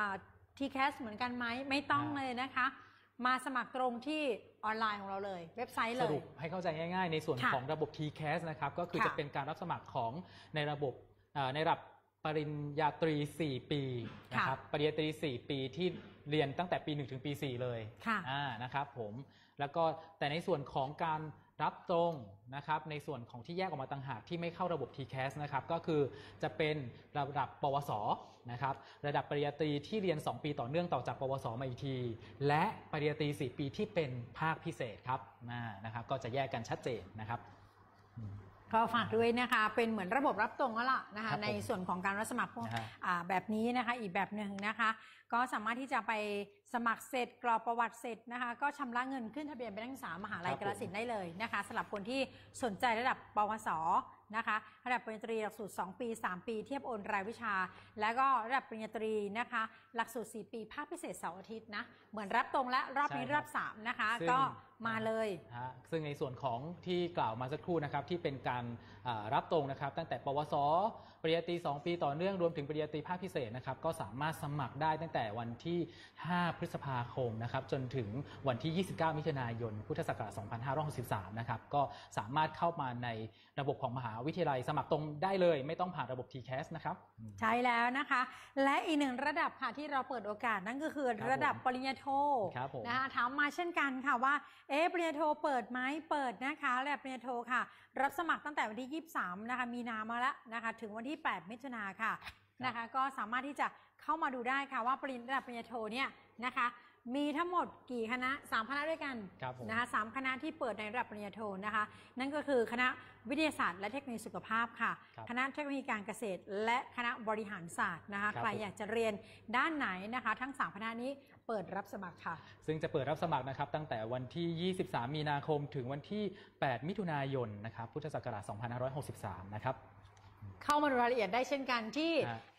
TCAS เหมือนกันไหมไม่ต้องเลยนะคะมาสมัครตรงที่ออนไลน์ของเราเลยเว็บไซต์เลยสรุปให้เข้าใจง่ายๆในส่วนของระบบ TCAS นะครับก็คือจะเป็นการรับสมัครของในระบบในระดับปริญญาตรี4 ปีนะครับปริญญาตรี4 ปีที่เรียนตั้งแต่ปี1ถึงปี4เลยนะครับผมแล้วก็แต่ในส่วนของการรับตรงนะครับในส่วนของที่แยกออกมาต่างหากที่ไม่เข้าระบบ TCAS นะครับก็คือจะเป็นระดับปวสนะครับระดับปริญญาตรีที่เรียน2 ปีต่อเนื่องต่อจากปวสมาอีกทีและปริญญาตรี4 ปีที่เป็นภาคพิเศษครับนะครับก็จะแยกกันชัดเจนนะครับก็ฝากด้วยนะคะเป็นเหมือนระบบรับตรงแล้วล่ะนะคะในส่วนของการรับสมัครพวกแบบนี้นะคะอีกแบบหนึ่งนะคะก็สามารถที่จะไปสมัครเสร็จกรอกประวัติเสร็จนะคะก็ชำระเงินขึ้นทะเบียนเป็นนักศึกษามหาวิทยาลัยกาฬสินธุ์ได้เลยนะคะสำหรับคนที่สนใจระดับปวสนะคะระดับปริญญาตรีหลักสูตร2 ปี 3 ปีเทียบโอนรายวิชาแล้วก็ระดับปริญญาตรีนะคะหลักสูตร4 ปีภาคพิเศษเสาร์อาทิตย์นะเหมือนรับตรงและรอบนี้รอบ3นะคะก็มาเลยซึ่งในส่วนของที่กล่าวมาสักครู่นะครับที่เป็นการรับตรงนะครับตั้งแต่ปวสปริญญาตรี2 ปีต่อเนื่องรวมถึงปริญญาตรีภาคพิเศษนะครับก็สามารถสมัครได้ตั้งแต่วันที่5 พฤษภาคมนะครับจนถึงวันที่29 มิถุนายนพุทธศักราช2563นะครับก็สามารถเข้ามาในระบบของมหาวิทยาลัยสมัครตรงได้เลยไม่ต้องผ่านระบบ TCAS นะครับใช่แล้วนะคะและอีกหนึ่งระดับค่ะที่เราเปิดโอกาสนั่นก็คือระดับปริญญาโทนะคะถามมาเช่นกันค่ะว่าปริญญาโทเปิดไหมเปิดนะคะระดับปริญญาโทค่ะรับสมัครตั้งแต่วันที่23นะคะมีนามาแล้วนะคะถึงวันที่8 มิถุนายนค่ะนะคะก็สามารถที่จะเข้ามาดูได้ค่ะว่าระดับปริญญาโทเนี่ยนะคะมีทั้งหมดกี่คณะ3 คณะด้วยกันนะคะ3 คณะที่เปิดในระดับปริญญาโทนะคะนั่นก็คือคณะวิทยาศาสตร์และเทคโนโลยีสุขภาพค่ะคณะเทคโนโลยีการเกษตรและคณะบริหารศาสตร์นะคะใครอยากจะเรียนด้านไหนนะคะทั้ง3 คณะนี้เปิดรับสมัครค่ะซึ่งจะเปิดรับสมัครนะครับตั้งแต่วันที่23 มีนาคมถึงวันที่8 มิถุนายนนะครับพุทธศักราช2563นะครับเข้ามาดูรายละเอียดได้เช่นกันที่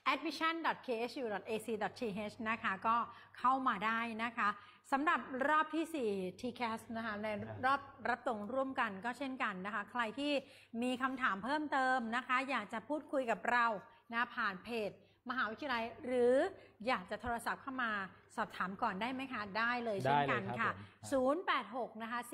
admission.ksu.ac.th นะคะก็เข้ามาได้นะคะสำหรับรอบที่4 TCAS นะคะในรอบรับตรงร่วมกันก็เช่นกันนะคะใครที่มีคำถามเพิ่มเติมนะคะอยากจะพูดคุยกับเรานะผ่านเพจมหาวิทยาลัยหรืออยากจะโทรศัพท์เข้ามาสอบถามก่อนได้ไหมคะได้เลยเช่นกันค่ะ086นะคะ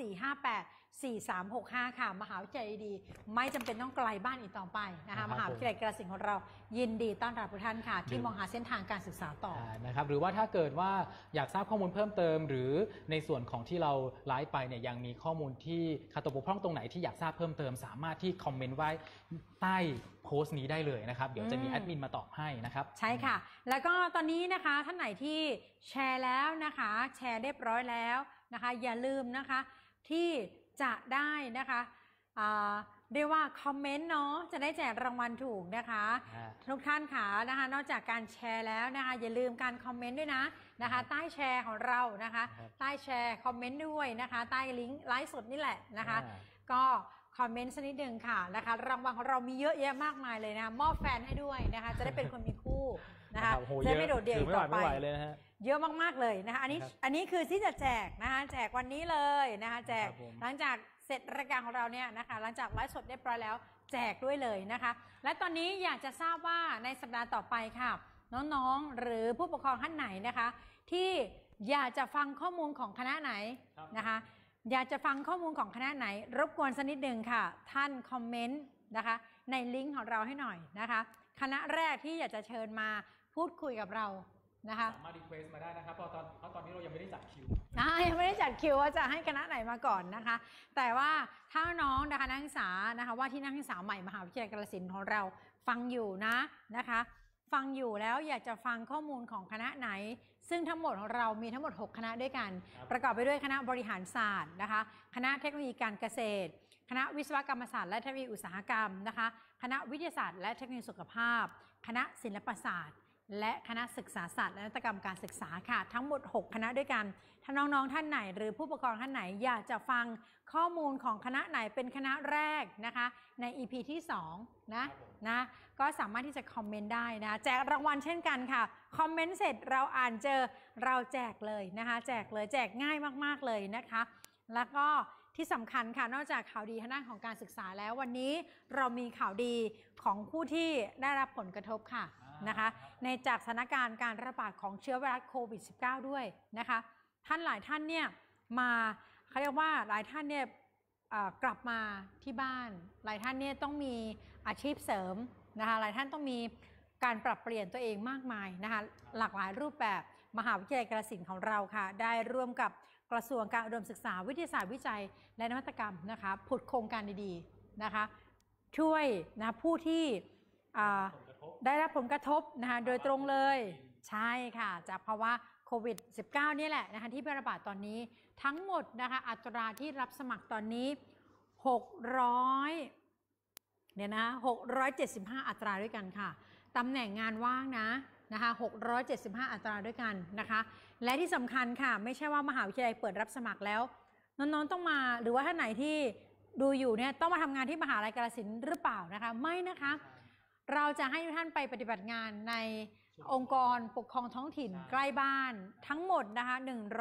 4584365ค่ะมหาวิทยาลัยดีไม่จำเป็นต้องไกลบ้านอีกต่อไปนะคะมหาวิทยาลัยกาฬสินธุ์ของเรายินดีต้อนรับทุกท่านค่ะที่มองหาเส้นทางการศึกษาต่อนะครับหรือว่าถ้าเกิดว่าอยากทราบข้อมูลเพิ่มเติมหรือในส่วนของที่เราไลฟ์ไปเนี่ยยังมีข้อมูลที่ขาดตกบกพร่องตรงไหนที่อยากทราบเพิ่มเติมสามารถที่คอมเมนต์ไว้ใต้โพสต์นี้ได้เลยนะครับเดี๋ยวจะมีแอดมินมาตอบให้นะครับใช่ค่ะแล้วก็ตอนนี้นะคะท่านไหนที่แชร์แล้วนะคะแชร์เรียบร้อยแล้วนะคะอย่าลืมนะคะที่จะได้นะคะเรียกว่าคอมเมนต์เนาะจะได้แจกรางวัลถูกนะคะทุกท่านค่ะนะคะนอกจากการแชร์แล้วนะคะอย่าลืมการคอมเมนต์ด้วยนะคะใต้แชร์ของเรานะคะใต้แชร์คอมเมนต์ด้วยนะคะใต้ลิงก์ไลฟ์สดนี่แหละนะคะก็คอมเมนต์สักนิดหนึ่งค่ะนะคะรางวัลของเรามีเยอะแยะมากมายเลยนะมอบแฟนให้ด้วยนะคะจะได้เป็นคนมีคู่นะคะจะไม่โดดเดี่ยวต่อไปเยอะมากๆเลยนะคะอันนี้คือที่จะแจกนะคะแจกวันนี้เลยนะคะแจกหลังจากเสร็จรายการของเราเนี่ยนะคะหลังจากไลฟ์สดเรียบร้อยแล้วแจกด้วยเลยนะคะและตอนนี้อยากจะทราบว่าในสัปดาห์ต่อไปค่ะน้องๆหรือผู้ปกครองท่านไหนนะคะที่อยากจะฟังข้อมูลของคณะไหนนะคะอยากจะฟังข้อมูลของคณะไหนรบกวนสักนิดหนึ่งค่ะท่านคอมเมนต์นะคะในลิงก์ของเราให้หน่อยนะคะคณะแรกที่อยากจะเชิญมาพูดคุยกับเรานะคะสามารถรีเควสต์มาได้นะครับเพราะตอนนี้เรายังไม่ได้จัดคิวยังไม่ได้จัดคิวว่าจะให้คณะไหนมาก่อนนะคะแต่ว่าถ้าน้องนะคะนักศึกษานะคะว่าที่นักศึกษาใหม่มหาวิทยาลัยกาฬสินธุ์ของเราฟังอยู่นะคะฟังอยู่แล้วอยากจะฟังข้อมูลของคณะไหนซึ่งทั้งหมดของเรามีทั้งหมด6คณะด้วยกันประกอบไปด้วยคณะบริหารศาสตร์นะคะคณะเทคโนโลยีการเกษตรคณะวิศวกรรมศาสตร์และเทคโนโลยีอุตสาหกรรมนะคะคณะวิทยาศาสตร์และเทคโนโลยีสุขภาพคณะศิลปศาสตร์และคณะศึกษาศาสตร์และนวัตกรรมการศึกษาค่ะทั้งหมด6คณะด้วยกันถ้าน้องๆท่านไหนหรือผู้ปกครองท่านไหนอยากจะฟังข้อมูลของคณะไหนเป็นคณะแรกนะคะใน EP ที่2นะก็สามารถที่จะคอมเมนต์ได้นะแจกรางวัลเช่นกันค่ะคอมเมนต์เสร็จเราอ่านเจอเราแจกเลยนะคะแจกเลยแจกง่ายมากๆเลยนะคะแล้วก็ที่สำคัญค่ะนอกจากข่าวดีทางด้านของการศึกษาแล้ววันนี้เรามีข่าวดีของผู้ที่ได้รับผลกระทบค่ะนะคะในจากสถานการณ์การระบาดของเชื้อไวรัสโควิด -19 ด้วยนะคะท่านหลายท่านเนี่ยมาเขาเรียกว่าหลายท่านเนี่ยกลับมาที่บ้านหลายท่านเนี่ยต้องมีอาชีพเสริมนะคะหลายท่านต้องมีการปรับเปลี่ยนตัวเองมากมายนะคะหลากหลายรูปแบบมหาวิทยาลัยกาฬสินธุ์ของเราค่ะได้ร่วมกับกระทรวงการอุดมศึกษาวิทยาศาสตร์วิจัยและนวัตกรรมนะคะผุดโครงการดีๆนะคะช่วยนะผู้ที่ได้รับผลกระทบนะคะโดยตรงเลยใช่ค่ะจากภาวะโควิด -19 นี่แหละนะคะที่แพร่ระบาดตอนนี้ทั้งหมดนะคะอัตราที่รับสมัครตอนนี้675อัตราด้วยกันค่ะตำแหน่งงานว่างนะคะ675อัตราด้วยกันนะคะและที่สำคัญค่ะไม่ใช่ว่ามหาวิทยาลัยเปิดรับสมัครแล้วน้องๆต้องมาหรือว่าท่านไหนที่ดูอยู่เนี่ยต้องมาทำงานที่มหาวิทยาลัยกาฬสินธุ์หรือเปล่านะคะไม่นะคะเราจะให้ทุกท่านไปปฏิบัติงานในองค์กรปกครองท้องถิ่นใกล้บ้านทั้งหมดนะคะ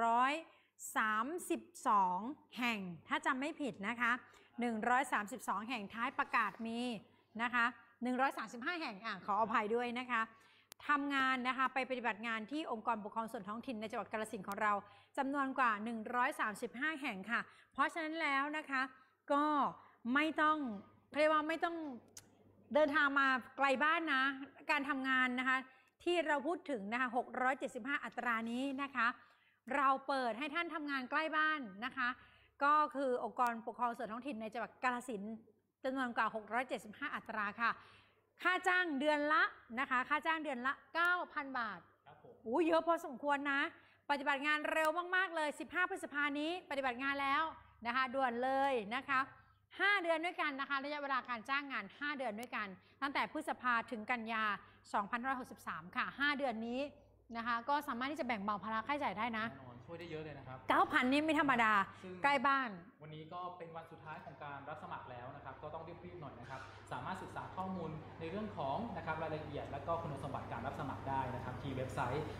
132แห่งถ้าจำไม่ผิดนะคะ132แห่งท้ายประกาศมีนะคะ135แห่งขออภัยด้วยนะคะทำงานนะคะไปปฏิบัติงานที่องค์กรปกครองส่วนท้องถิ่นในจังหวัดกาฬสินธุ์ของเราจำนวนกว่า135แห่งค่ะเพราะฉะนั้นแล้วนะคะก็ไม่ต้องเรียกว่าไม่ต้องเดินทางมาไกลบ้านนะการทำงานนะคะที่เราพูดถึงนะคะ675อัตรานี้นะคะเราเปิดให้ท่านทำงานใกล้บ้านนะคะก็คือองค์กรปกครองส่วนท้องถิ่นในจังหวัดกาฬสินธุ์จำนวนกว่า675อัตราค่ะค่าจ้างเดือนละนะคะค่าจ้างเดือนละ 9,000 บาทเยอะพอสมควรนะปฏิบัติงานเร็วมากๆเลย15พฤษภาคมนี้ปฏิบัติงานแล้วนะคะด่วนเลยนะคะ5เดือนด้วยกันนะคะระยะเวลาการจ้างงาน5เดือนด้วยกันตั้งแต่พฤษภาถึงกันยา2563ค่ะ5เดือนนี้นะคะก็สามารถที่จะแบ่งเบาภาระค่าใช้จ่ายได้นะช่วยได้เยอะเลยนะครับ 9,000 นี่ไม่ธรรมดาใกล้บ้านวันนี้ก็เป็นวันสุดท้ายของการรับสมัครแล้วนะครับก็ต้องรีบๆหน่อยนะครับสามารถศึกษาข้อมูลในเรื่องของนะครับรายละเอียดและก็คุณสมบัติการรับสมัครได้นะครับที่เว็บไซต์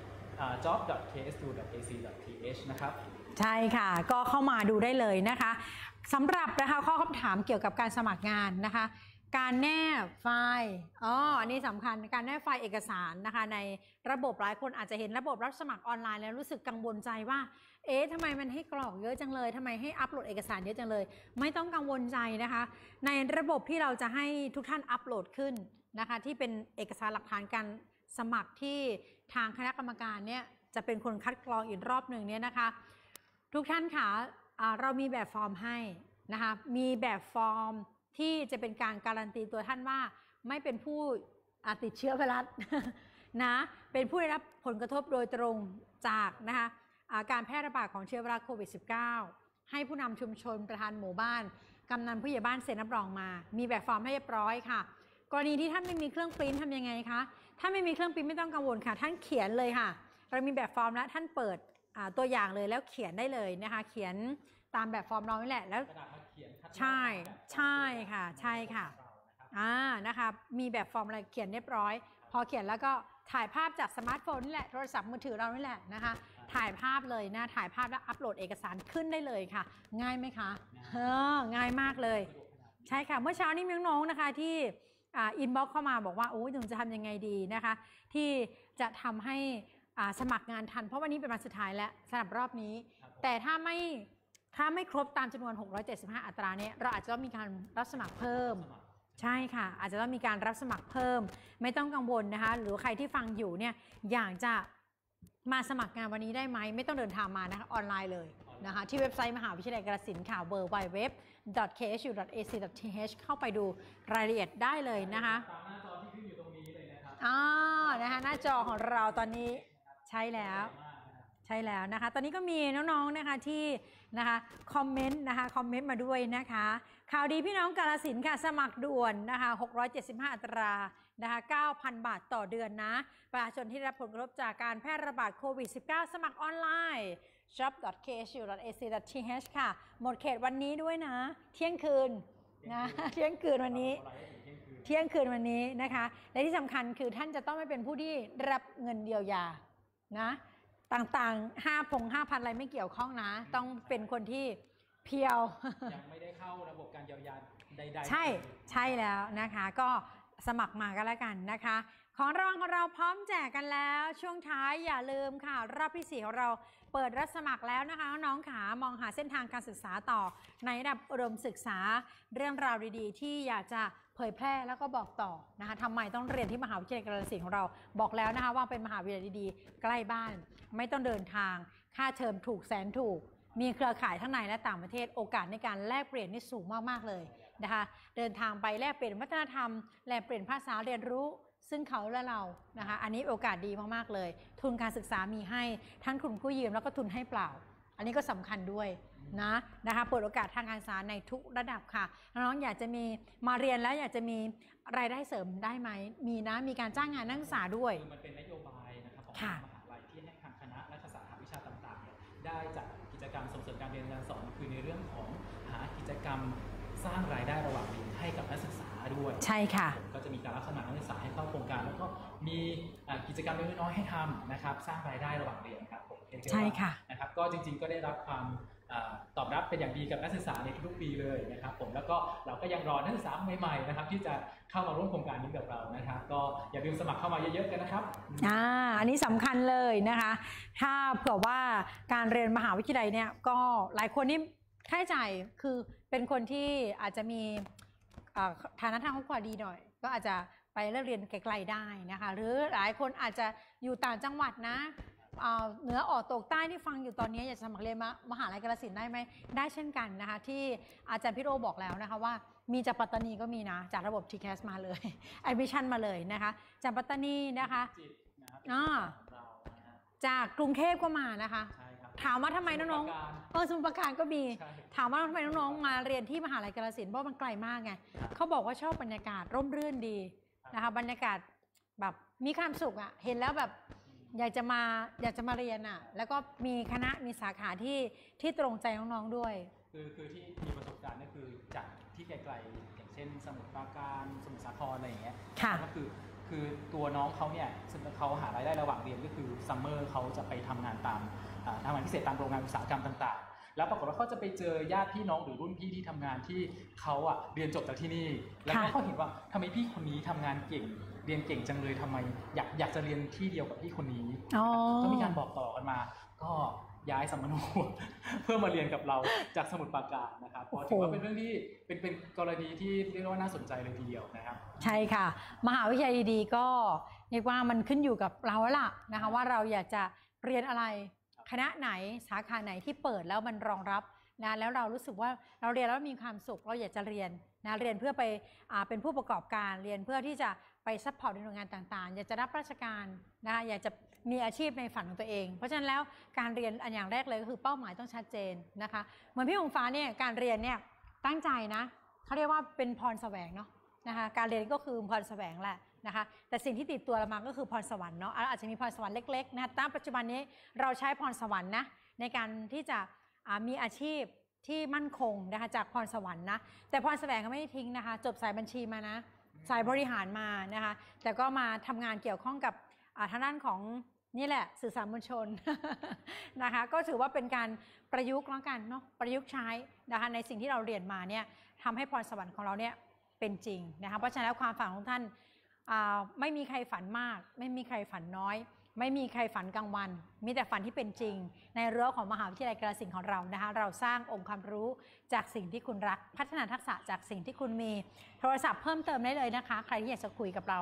job.ksu.ac.th นะครับใช่ค่ะก็เข้ามาดูได้เลยนะคะสำหรับนะคะข้อคำถามเกี่ยวกับการสมัครงานนะคะการแนบไฟล์อันนี้สำคัญการแนบไฟล์เอกสารนะคะในระบบหลายคนอาจจะเห็นระบบรับสมัครออนไลน์แล้วรู้สึกกังวลใจว่าทำไมมันให้กรอกเยอะจังเลยทำไมให้อัปโหลดเอกสารเยอะจังเลยไม่ต้องกังวลใจนะคะในระบบที่เราจะให้ทุกท่านอัปโหลดขึ้นนะคะที่เป็นเอกสารหลักฐานการสมัครที่ทางคณะกรรมการเนี่ยจะเป็นคนคัดกรองอีกรอบหนึ่งเนี่ยนะคะทุกท่านค่ะเรามีแบบฟอร์มให้นะคะมีแบบฟอร์มที่จะเป็นการการันตีตัวท่านว่าไม่เป็นผู้ติดเชื้อไวรัสนะเป็นผู้ได้รับผลกระทบโดยตรงจากนะคะการแพร่ระบาดของเชื้อไวรัสโควิด -19 ให้ผู้นำชุมชนประธานหมู่บ้านกำนันผู้ใหญ่บ้านเซ็นรับรองมามีแบบฟอร์มให้เรียบร้อยค่ะกรณีที่ท่านไม่มีเครื่องปริ้นทำยังไงคะถ้าไม่มีเครื่องปริ้นไม่ต้องกังวลค่ะท่านเขียนเลยค่ะเรามีแบบฟอร์มแล้วท่านเปิดตัวอย่างเลยแล้วเขียนได้เลยนะคะเขียนตามแบบฟอร์มเรานี่แหละแล้วใช่ค่ะใช่ค่ะนะคะมีแบบฟอร์มอะไรเขียนเรียบร้อยพอเขียนแล้วก็ถ่ายภาพจากสมาร์ทโฟนนี่แหละโทรศัพท์มือถือเรานี่แหละนะคะถ่ายภาพเลยนะถ่ายภาพแล้วอัปโหลดเอกสารขึ้นได้เลยค่ะง่ายไหมคะง่ายมากเลยใช่ค่ะเมื่อเช้านี้มีน้องๆนะคะที่อินบ็อกซ์เข้ามาบอกว่าโอ้ยจะทำยังไงดีนะคะที่จะทำให้สมัครงานทันเพราะวันนี้เป็นวันสุดท้ายแล้วสำหรับรอบนี้แต่ถ้าไม่ครบตามจำนวน675อัตราเนี่ยเราอาจจะต้องมีการรับสมัครเพิ่มใช่ค่ะอาจจะต้องมีการรับสมัครเพิ่มไม่ต้องกังวลนะคะหรือใครที่ฟังอยู่เนี่ยอยากจะมาสมัครงานวันนี้ได้ไหมไม่ต้องเดินทางมานะคะออนไลน์เลยนะคะที่เว็บไซต์มหาวิทยาลัยกาฬสินธุ์ค่ะ www.ksu.ac.th เข้าไปดูรายละเอียดได้เลยนะคะตามหน้าจอที่ขึ้นอยู่ตรงนี้เลยนะครับนะคะหน้าจอของเราตอนนี้ใช่แล้วนะคะตอนนี้ก็มีน้องๆนะคะที่นะคะคอมเมนต์มาด้วยนะคะข่าวดีพี่น้องกาฬสินธุ์ค่ะสมัครด่วนนะคะ675อัตรานะคะ 9,000 บาทต่อเดือนนะประชาชนที่รับผลกระทบจากการแพร่ระบาดโควิด -19 สมัครออนไลน์ shop.ksu.ac.th ค่ะหมดเขตวันนี้ด้วยนะเที่ยงคืนนะเที่ยงคืนวันนี้นะคะและที่สำคัญคือท่านจะต้องไม่เป็นผู้ที่รับเงินเยียวยานะต่างๆ5,000 อะไรไม่เกี่ยวข้องนะต้องเป็นคนที่เพียวยังไม่ได้เข้าระบบการเยียวยาใดๆใช่แล้วนะคะก็สมัครมากันแล้วกันนะคะของรางวัลของเราพร้อมแจกกันแล้วช่วงท้ายอย่าลืมค่ะรอบที่4ของเราเปิดรับสมัครแล้วนะคะน้องขามองหาเส้นทางการศึกษาต่อในระดับอุดมศึกษาเรื่องราวดีๆที่อยากจะเผยแพร่แล้วก็บอกต่อนะคะทำไมต้องเรียนที่มหาวิทยาลัยกาฬสินธุ์ของเราบอกแล้วนะคะว่าเป็นมหาวิทยาลัยดีๆใกล้บ้านไม่ต้องเดินทางค่าเทอมถูกแสนถูกมีเครือข่ายทั้งในและต่างประเทศโอกาสในการแลกเปลี่ยนนี่สูงมากๆเลยนะคะเดินทางไปแลกเปลี่ยนวัฒนธรรมแลกเปลี่ยนภาษาเรียนรู้ซึ่งเขาและเรานะคะอันนี้โอกาสดีมากๆเลยทุนการศึกษามีให้ทั้งทุนกู้ยืมแล้วก็ทุนให้เปล่าอันนี้ก็สำคัญด้วยนะคะเปิดโอกาสทางการศึกษาในทุกระดับค่ะน้องๆอยากจะมีมาเรียนแล้วอยากจะมีรายได้เสริมได้ไหมมีนะมีการจ้างงานนักศึกษาด้วยมันเป็นนโยบายนะครับของมหาลัยที่ให้ทางคณะรัฐศาสตร์วิชาต่างๆได้จัดกิจกรรมส่งเสริมการเรียนการสอนคือในเรื่องของหากิจกรรมสร้างรายได้ระหว่างเรียนให้กับนักศึกษาด้วยใช่ค่ะก็จะมีการรับสมัครนักศึกษาให้เข้าโครงการแล้วก็มีกิจกรรมเล็กน้อยให้ทำนะครับสร้างรายได้ระหว่างเรียนครับผมใช่ค่ะนะครับก็จริงๆก็ได้รับความตอบรับเป็นอย่างดีกับนักศึกษาในทุกๆปีเลยนะครับผมแล้วก็เราก็ยังรอนักศึกษาใหม่ๆนะครับที่จะเข้ามาร่วมโครงการนี้กับเรานะครับก็อย่าลืมสมัครเข้ามาเยอะๆกันนะครับอันนี้สำคัญเลยนะคะถ้าเผื่อว่าการเรียนมหาวิทยาลัยเนี่ยก็หลายคนนี่ค่าใช้จ่ายคือเป็นคนที่อาจจะมีฐานะทางครอบครัวดีหน่อยก็อาจจะไปเรียนไกลๆได้นะคะหรือหลายคนอาจจะอยู่ต่างจังหวัดนะเหนือออกตกใต้ที่ฟังอยู่ตอนนี้อยากจะสมัครเรียนมหาลัยกาฬสินธุ์ได้ไหมได้เช่นกันนะคะที่อาจารย์พี่โรบอกแล้วนะคะว่ามีจากปัตตานีก็มีนะจากระบบ TCAS มาเลย Admission มาเลยนะคะจากปัตตานีนะคะจากกรุงเทพก็มานะคะถามว่าทำไมน้องๆสมุทรปราการก็มีถามว่าทำไมน้องๆมาเรียนที่มหาลัยกาฬสินธุ์เพราะมันไกลมากไงเขาบอกว่าชอบบรรยากาศร่มรื่นดีนะคะบรรยากาศแบบมีความสุขอ่ะเห็นแล้วแบบอยากจะมาเรียนอ่ะแล้วก็มีคณะมีสาขาที่ตรงใจน้องๆด้วยคือที่มีประสบการณ์ก็คือจากที่ไกลๆอย่างเช่นสมุทรปราการสมุทรสาครอะไรอย่างเงี้ยก็คือตัวน้องเขาเนี่ยซึ่งเขาหารายได้ระหว่างเรียนก็คือซัมเมอร์เขาจะไปทำงานตามทำงานพิเศษตามโรงงานอุตสาหกรรมต่างๆแล้วปรากฏว่าเขาจะไปเจอญาติพี่น้องหรือรุ่นพี่ที่ทำงานที่เขาเรียนจบจากที่นี่แล้วเขาเห็นว่าทำไมพี่คนนี้ทำงานเก่งเรียนเก่งจังเลยทำไมอยากจะเรียนที่เดียวกับพี่คนนี้ก็มีการบอกต่อกันมาก็ย้ายสัมมโนเพื่อมาเรียนกับเราจากสมุทรปราการนะครับเพราะถือว่าเป็นเรื่องที่เป็นกรณีที่เรียกว่าน่าสนใจเลยทีเดียวนะครับใช่ค่ะมหาวิทยาลัยดีๆก็เรียกว่ามันขึ้นอยู่กับเราแล้วล่ะนะคะว่าเราอยากจะเรียนอะไรคณะไหนสาขาไหนที่เปิดแล้วมันรองรับนะแล้วเรารู้สึกว่าเราเรียนแล้วมีความสุขเราอยากจะเรียนนะเรียนเพื่อไปเป็นผู้ประกอบการเรียนเพื่อที่จะไปซัพพอร์ตในหน่วยงานต่างๆอยากจะรับราชการนะคะอยากจะมีอาชีพในฝันของตัวเองเพราะฉะนั้นแล้วการเรียนอันอย่างแรกเลยก็คือเป้าหมายต้องชัดเจนนะคะเหมือนพี่หงฟ้าเนี่ยการเรียนเนี่ยตั้งใจนะเขาเรียกว่าเป็นพรแสวงเนาะนะคะการเรียนก็คือพรแสวงแหละนะคะแต่สิ่งที่ติดตัวเรามาก็คือพรสวรรค์เนาะอาจจะมีพรสวรรค์เล็กๆนะณปัจจุบันนี้เราใช้พรสวรรค์นะในการที่จะมีอาชีพที่มั่นคงนะคะจากพรสวรรค์นะแต่พรแสวงก็ไม่ได้ทิ้งนะคะจบสายบัญชีมานะสายบริหารมานะคะแต่ก็มาทำงานเกี่ยวข้องกับทางด้านของนี่แหละสื่อสารมวลชน นะคะก็ถือว่าเป็นการประยุกต์แล้วกันเนาะประยุกต์ใช้นะคะในสิ่งที่เราเรียนมาเนี่ยทำให้พรสวรรค์ของเราเนี่ยเป็นจริงนะคะเพราะฉะนั้นความฝันของท่านไม่มีใครฝันมากไม่มีใครฝันน้อยไม่มีใครฝันกลางวันมีแต่ฝันที่เป็นจริงในรั้วของมหาวิทยาลัยกาฬสินธุ์ของเรานะคะเราสร้างองค์ความรู้จากสิ่งที่คุณรักพัฒนาทักษะจากสิ่งที่คุณมีโทรศัพท์เพิ่มเติมได้เลยนะคะใครที่อยากจะคุยกับเรา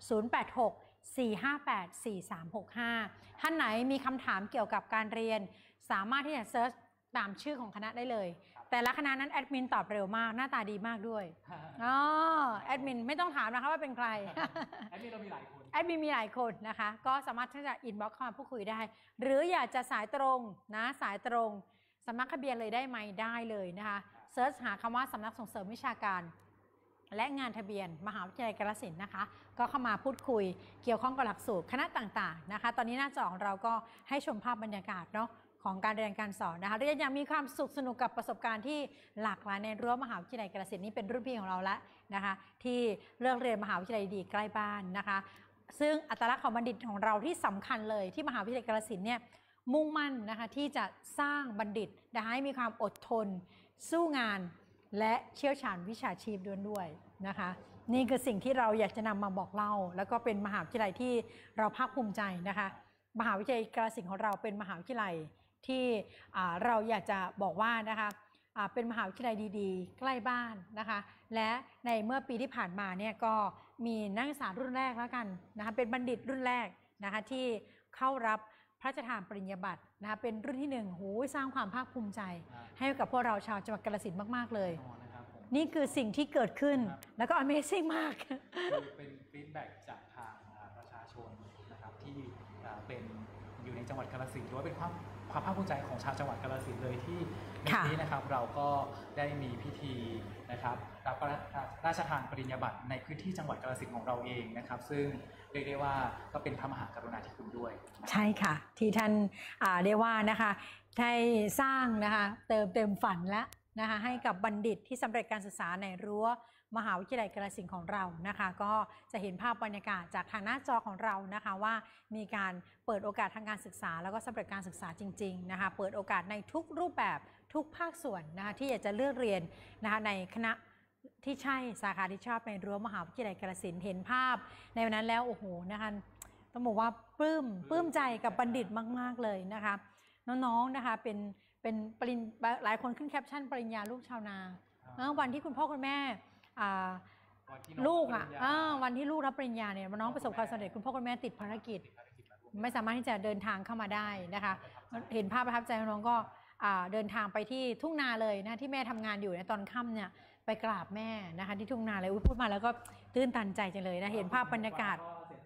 086-458-4365ท่านไหนมีคำถามเกี่ยวกับการเรียนสามารถที่จะเซิร์ชตามชื่อของคณะได้เลยแต่ละคณะนั้นแอดมินตอบเร็วมากหน้าตาดีมากด้วยแอดมินไม่ต้องถามนะคะว่าเป็นใครแอดมินเรามีหลายคนแอดมินมีหลายคนนะคะก็สามารถที่จะอินบ็อกซ์เข้ามาพูดคุยได้หรืออยากจะสายตรงนะสายตรงสำนักทะเบียนเลยได้ไหมได้เลยนะคะเซิร์ชหาคำว่าสำนักส่งเสริมวิชาการและงานทะเบียนมหาวิทยาลัยกาฬสินธุ์นะคะก็เข้ามาพูดคุยเกี่ยวข้องกับหลักสูตรคณะต่างๆนะคะตอนนี้หน้าจอของเราก็ให้ชมภาพบรรยากาศเนาะของการเรียนการสอนนะคะเรียนอย่างมีความสุขสนุกกับประสบการณ์ที่หลากหลายในรั้วมหาวิทยาลัยกาฬสินธุ์นี้เป็นรุ่นพี่ของเราแล้วนะคะที่เลือกเรียนมหาวิทยาลัยดีใกล้บ้านนะคะซึ่งอัตลักษณ์ของบัณฑิตของเราที่สำคัญเลยที่มหาวิทยาลัยกาฬสินธุ์เนี่ยมุ่งมั่นนะคะที่จะสร้างบัณฑิตนะคะให้มีความอดทนสู้งานและเชี่ยวชาญวิชาชีพด้วยนะคะนี่คือสิ่งที่เราอยากจะนำมาบอกเล่าแล้วก็เป็นมหาวิทยาลัยที่เราภาคภูมิใจนะคะมหาวิทยาลัยกาฬสินธุ์ของเราเป็นมหาวิทยาลัยที่เราอยากจะบอกว่านะคะเป็นมหาวิทยาลัยดีๆใกล้บ้านนะคะและในเมื่อปีที่ผ่านมาเนี่ยก็มีนักศึกษารุ่นแรกแล้วกันนะคะเป็นบัณฑิตรุ่นแรกนะคะที่เข้ารับพระราชทานปริญญาบัตรนะคะเป็นรุ่นที่1โหสร้างความภาคภูมิใจให้กับพวกเราชาวจังหวัดกาฬสินธุ์มากๆเลยนี่คือสิ่งที่เกิดขึ้นแล้วก็ Amazing มากเป็นฟีดแบ็กจากทางประชาชนนะครับที่เป็นอยู่ในจังหวัดกาฬสินธุ์หรือว่าเป็นความภาคภูมิใจของชาวจังหวัดกาฬสินธุ์เลยที่วันนี้นะครับเราก็ได้มีพิธีนะครับรับราชทานปริญญาบัตรในพื้นที่จังหวัดกาฬสินธุ์ของเราเองนะครับซึ่งเรียกได้ว่าก็เป็นพระมหากรุณาธิคุณด้วยใช่ค่ะที่ท่านเรียกว่านะคะได้สร้างนะคะเติมเต็มฝันและนะคะให้กับบัณฑิตที่สำเร็จการศึกษาในรั้วมหาวิทยาลัยกาฬสินธุ์ของเรานะคะก็จะเห็นภาพบรรยากาศจากทางหน้าจอของเรานะคะว่ามีการเปิดโอกาสทางการศึกษาแล้วก็สำเร็จการศึกษาจริงๆนะคะเปิดโอกาสในทุกรูปแบบทุกภาคส่วนนะคะที่อยากจะเลือกเรียนนะคะในคณะที่ใช่สาขาที่ชอบในรั้วมหาวิทยาลัยกาฬสินธุ์เห็นภาพในวันนั้นแล้วโอ้โหนะคะต้องบอกว่าปลื้มใจกับบัณฑิตมากๆเลยนะคะน้องๆนะคะเป็นหลายคนขึ้นแคปชั่นปริญญาลูกชาวนาวันที่คุณพ่อคุณแม่ลูกวันที่ลูกรับปริญญาเนี่ยน้องประสบความสำเร็จคุณพ่อคุณแม่ติดภารกิจไม่สามารถที่จะเดินทางเข้ามาได้นะคะเห็นภาพประทับใจน้องก็เดินทางไปที่ทุ่งนาเลยนะที่แม่ทำงานอยู่ในตอนค่ำเนี่ยไปกราบแม่นะคะที่ทุ่งนาเลยพูดมาแล้วก็ตื้นตันใจจังเลยนะเห็นภาพบรรยากาศ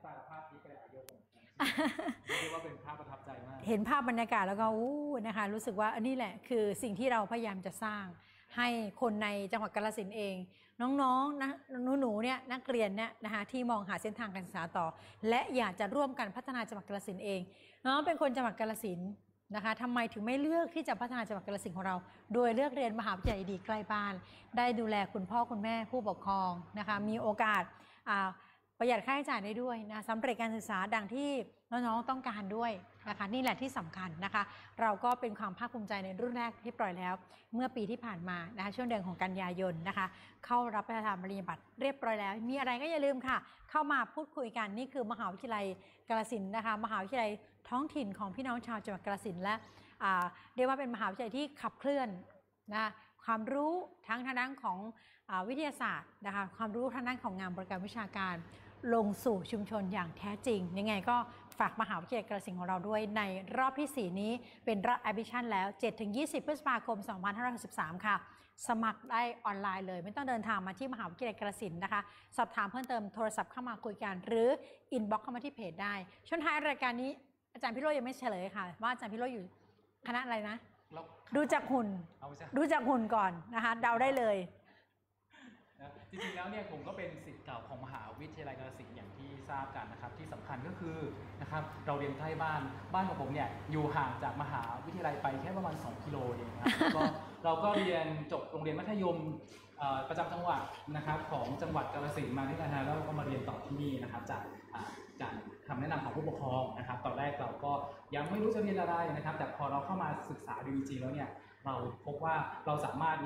เรียกว่าเป็นภาพประทับใจมากเห็นภาพบรรยากาศแล้วก็นะคะรู้สึกว่าอันนี้แหละคือสิ่งที่เราพยายามจะสร้างให้คนในจังหวัดกาฬสินธุ์เองน้องๆนะหนูเนี่ยนักเรียนเนี่ยนะคะที่มองหาเส้นทางการศึกษาต่อและอยากจะร่วมกันพัฒนาจังหวัดกาฬสินธุ์เองน้องเป็นคนจังหวัดกาฬสินธุ์นะคะทำไมถึงไม่เลือกที่จะพัฒนาจังหวัดกาฬสินธุ์ของเราโดยเลือกเรียนมหาวิทยาลัยดีใกล้บ้านได้ดูแลคุณพ่อคุณแม่ผู้ปกครองนะคะมีโอกาสประหยัดค่าใช้จ่ายได้ด้วยนะสำเร็จการศึกษาดังที่น้องๆต้องการด้วยนะคะนี่แหละที่สำคัญนะคะเราก็เป็นความภาคภูมิใจในรุ่นแรกที่ปล่อยแล้วเมื่อปีที่ผ่านมานะคะช่วงเดือนของกันยายนนะคะเข้ารับพระราชทานปริญญาบัตรเรียบร้อยแล้วมีอะไรก็อย่าลืมค่ะเข้ามาพูดคุยกันนี่คือมหาวิทยาลัยกาฬสินธุ์นะคะมหาวิทยาลัยท้องถิ่นของพี่น้องชาวจังหวัดกาฬสินธุ์และเรียกว่าเป็นมหาวิทยาลัยที่ขับเคลื่อนนะความรู้ทั้งทางด้านของวิทยาศาสตร์นะคะความรู้ทางด้านของงานบริการวิชาการลงสู่ชุมชนอย่างแท้จริงยังไงก็ฝากมหาวิทยาลัยกาฬสินธุ์ของเราด้วยในรอบที่4นี้เป็นรอบแอดมิชชั่นแล้ว 7-20 พฤษภาคม 2563 ค่ะสมัครได้ออนไลน์เลยไม่ต้องเดินทางมาที่มหาวิทยาลัยกาฬสินธุ์นะคะสอบถามเพิ่มเติมโทรศัพท์เข้ามาคุยกันหรืออินบ็อกซ์เข้ามาที่เพจได้ช่วงท้ายรายการนี้อาจารย์พิโรจน์ยังไม่เฉลยค่ะว่าอาจารย์พิโรจน์อยู่คณะอะไรนะดูจากหุ่นก่อนนะคะเดาได้เลยจริงๆแล้วเนี่ยผมก็เป็นศิษย์เก่าของมหาวิทยาลัยกาฬสินธุ์อย่างที่ทราบกันนะครับที่สำคัญก็คือนะครับเราเรียนใกล้บ้านของผมเนี่ยอยู่ห่างจากมหาวิทยาลัยไปแค่ประมาณ2 กิโลเองครับก็เราก็เรียนจบโรงเรียนมัธยมประจำจังหวัดนะครับของจังหวัดกาฬสินธุ์มาด้วยกันนะแล้วก็มาเรียนต่อที่นี่นะครับจากคำแนะนำของผู้ปกครองนะครับตอนแรกเราก็ยังไม่รู้จะเรียนอะไรนะครับแต่พอเราเข้ามาศึกษาดูจริงๆแล้วเนี่ยเราพบว่าเราสามารถเนี่ย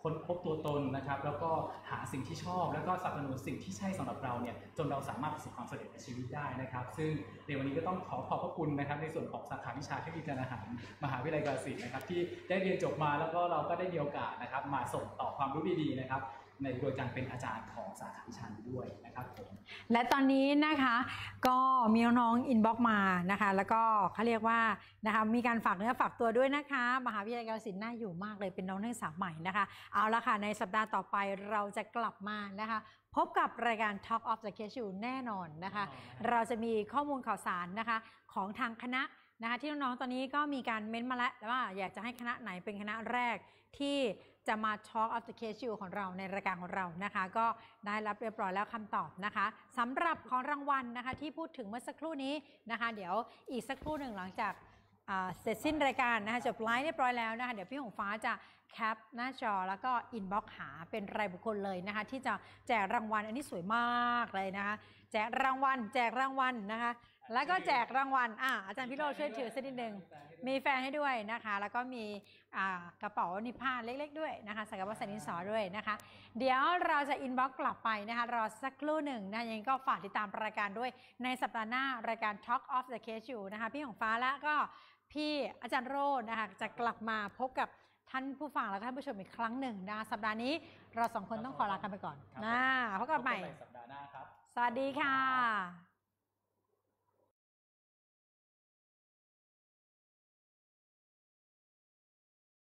ค้นพบตัวตนนะครับแล้วก็หาสิ่งที่ชอบแล้วก็สนับสนุนสิ่งที่ใช่สำหรับเราเนี่ยจนเราสามารถประสบความสำเร็จในชีวิตได้นะครับซึ่งในวันนี้ก็ต้องขอบพระคุณนะครับในส่วนของสาขาวิชาเทคนิคการอาหารมหาวิทยาลัยกาฬสินธุ์นะครับที่ได้เรียนจบมาแล้วก็เราก็ได้มีโอกาสนะครับมาส่งต่อความรู้ดีๆนะครับในโดยการเป็นอาจารย์ของสาขาวิชานี้ด้วยนะครับผมและตอนนี้นะคะก็มีน้องๆอินบ็อกซ์มานะคะแล้วก็เขาเรียกว่านะคะมีการฝากเนื้อฝากตัวด้วยนะคะมหาวิทยาลัยกาฬสินธุ์น่าอยู่มากเลยเป็นน้องนักศึกษาใหม่นะคะเอาละค่ะในสัปดาห์ต่อไปเราจะกลับมานะคะพบกับรายการ Talk of the Casual แน่นอนนะคะเราจะมีข้อมูลข่าวสารนะคะของทางคณะนะคะที่น้องๆตอนนี้ก็มีการเม้นต์มาแล้วว่าอยากจะให้คณะไหนเป็นคณะแรกที่จะมา Talk of the Casual ของเราในรายการของเรานะคะก็ได้รับเรียบร้อยแล้วคำตอบนะคะสำหรับของรางวัลนะคะที่พูดถึงเมื่อสักครู่นี้นะคะเดี๋ยวอีกสักครู่หนึ่งหลังจากเสร็จสิ้นรายการนะคะจบไลฟ์เรียบร้อยแล้วนะคะเดี๋ยวพี่หงฟ้าจะแคปหน้าจอแล้วก็อินบ็อกซ์หาเป็นรายบุคคลเลยนะคะที่จะแจกรางวัลอันนี้สวยมากเลยนะคะแจกรางวัลนะคะแล้วก็แจกรางวัลอาจารย์พิโรจน์ช่วยถือสักนิดนึงมีแฟนให้ด้วยนะคะแล้วก็มีกระเป๋านิพพานเล็กๆด้วยนะคะใส่กระเป๋าใส่ดินสอด้วยนะคะเดี๋ยวเราจะอินบ็อกซ์กลับไปนะคะรอสักครู่หนึ่งนะยังก็ฝากติดตามรายการด้วยในสัปดาห์หน้ารายการ Talk of the Casual นะคะพี่ของฟ้าและก็พี่อาจารย์โรจน์นะคะจะกลับมาพบกับท่านผู้ฟังและท่านผู้ชมอีกครั้งหนึ่งนะคะสัปดาห์นี้เราสองคนต้องขอลากันไปก่อนพบกันใหม่สัปดาห์หน้าครับสวัสดีค่ะ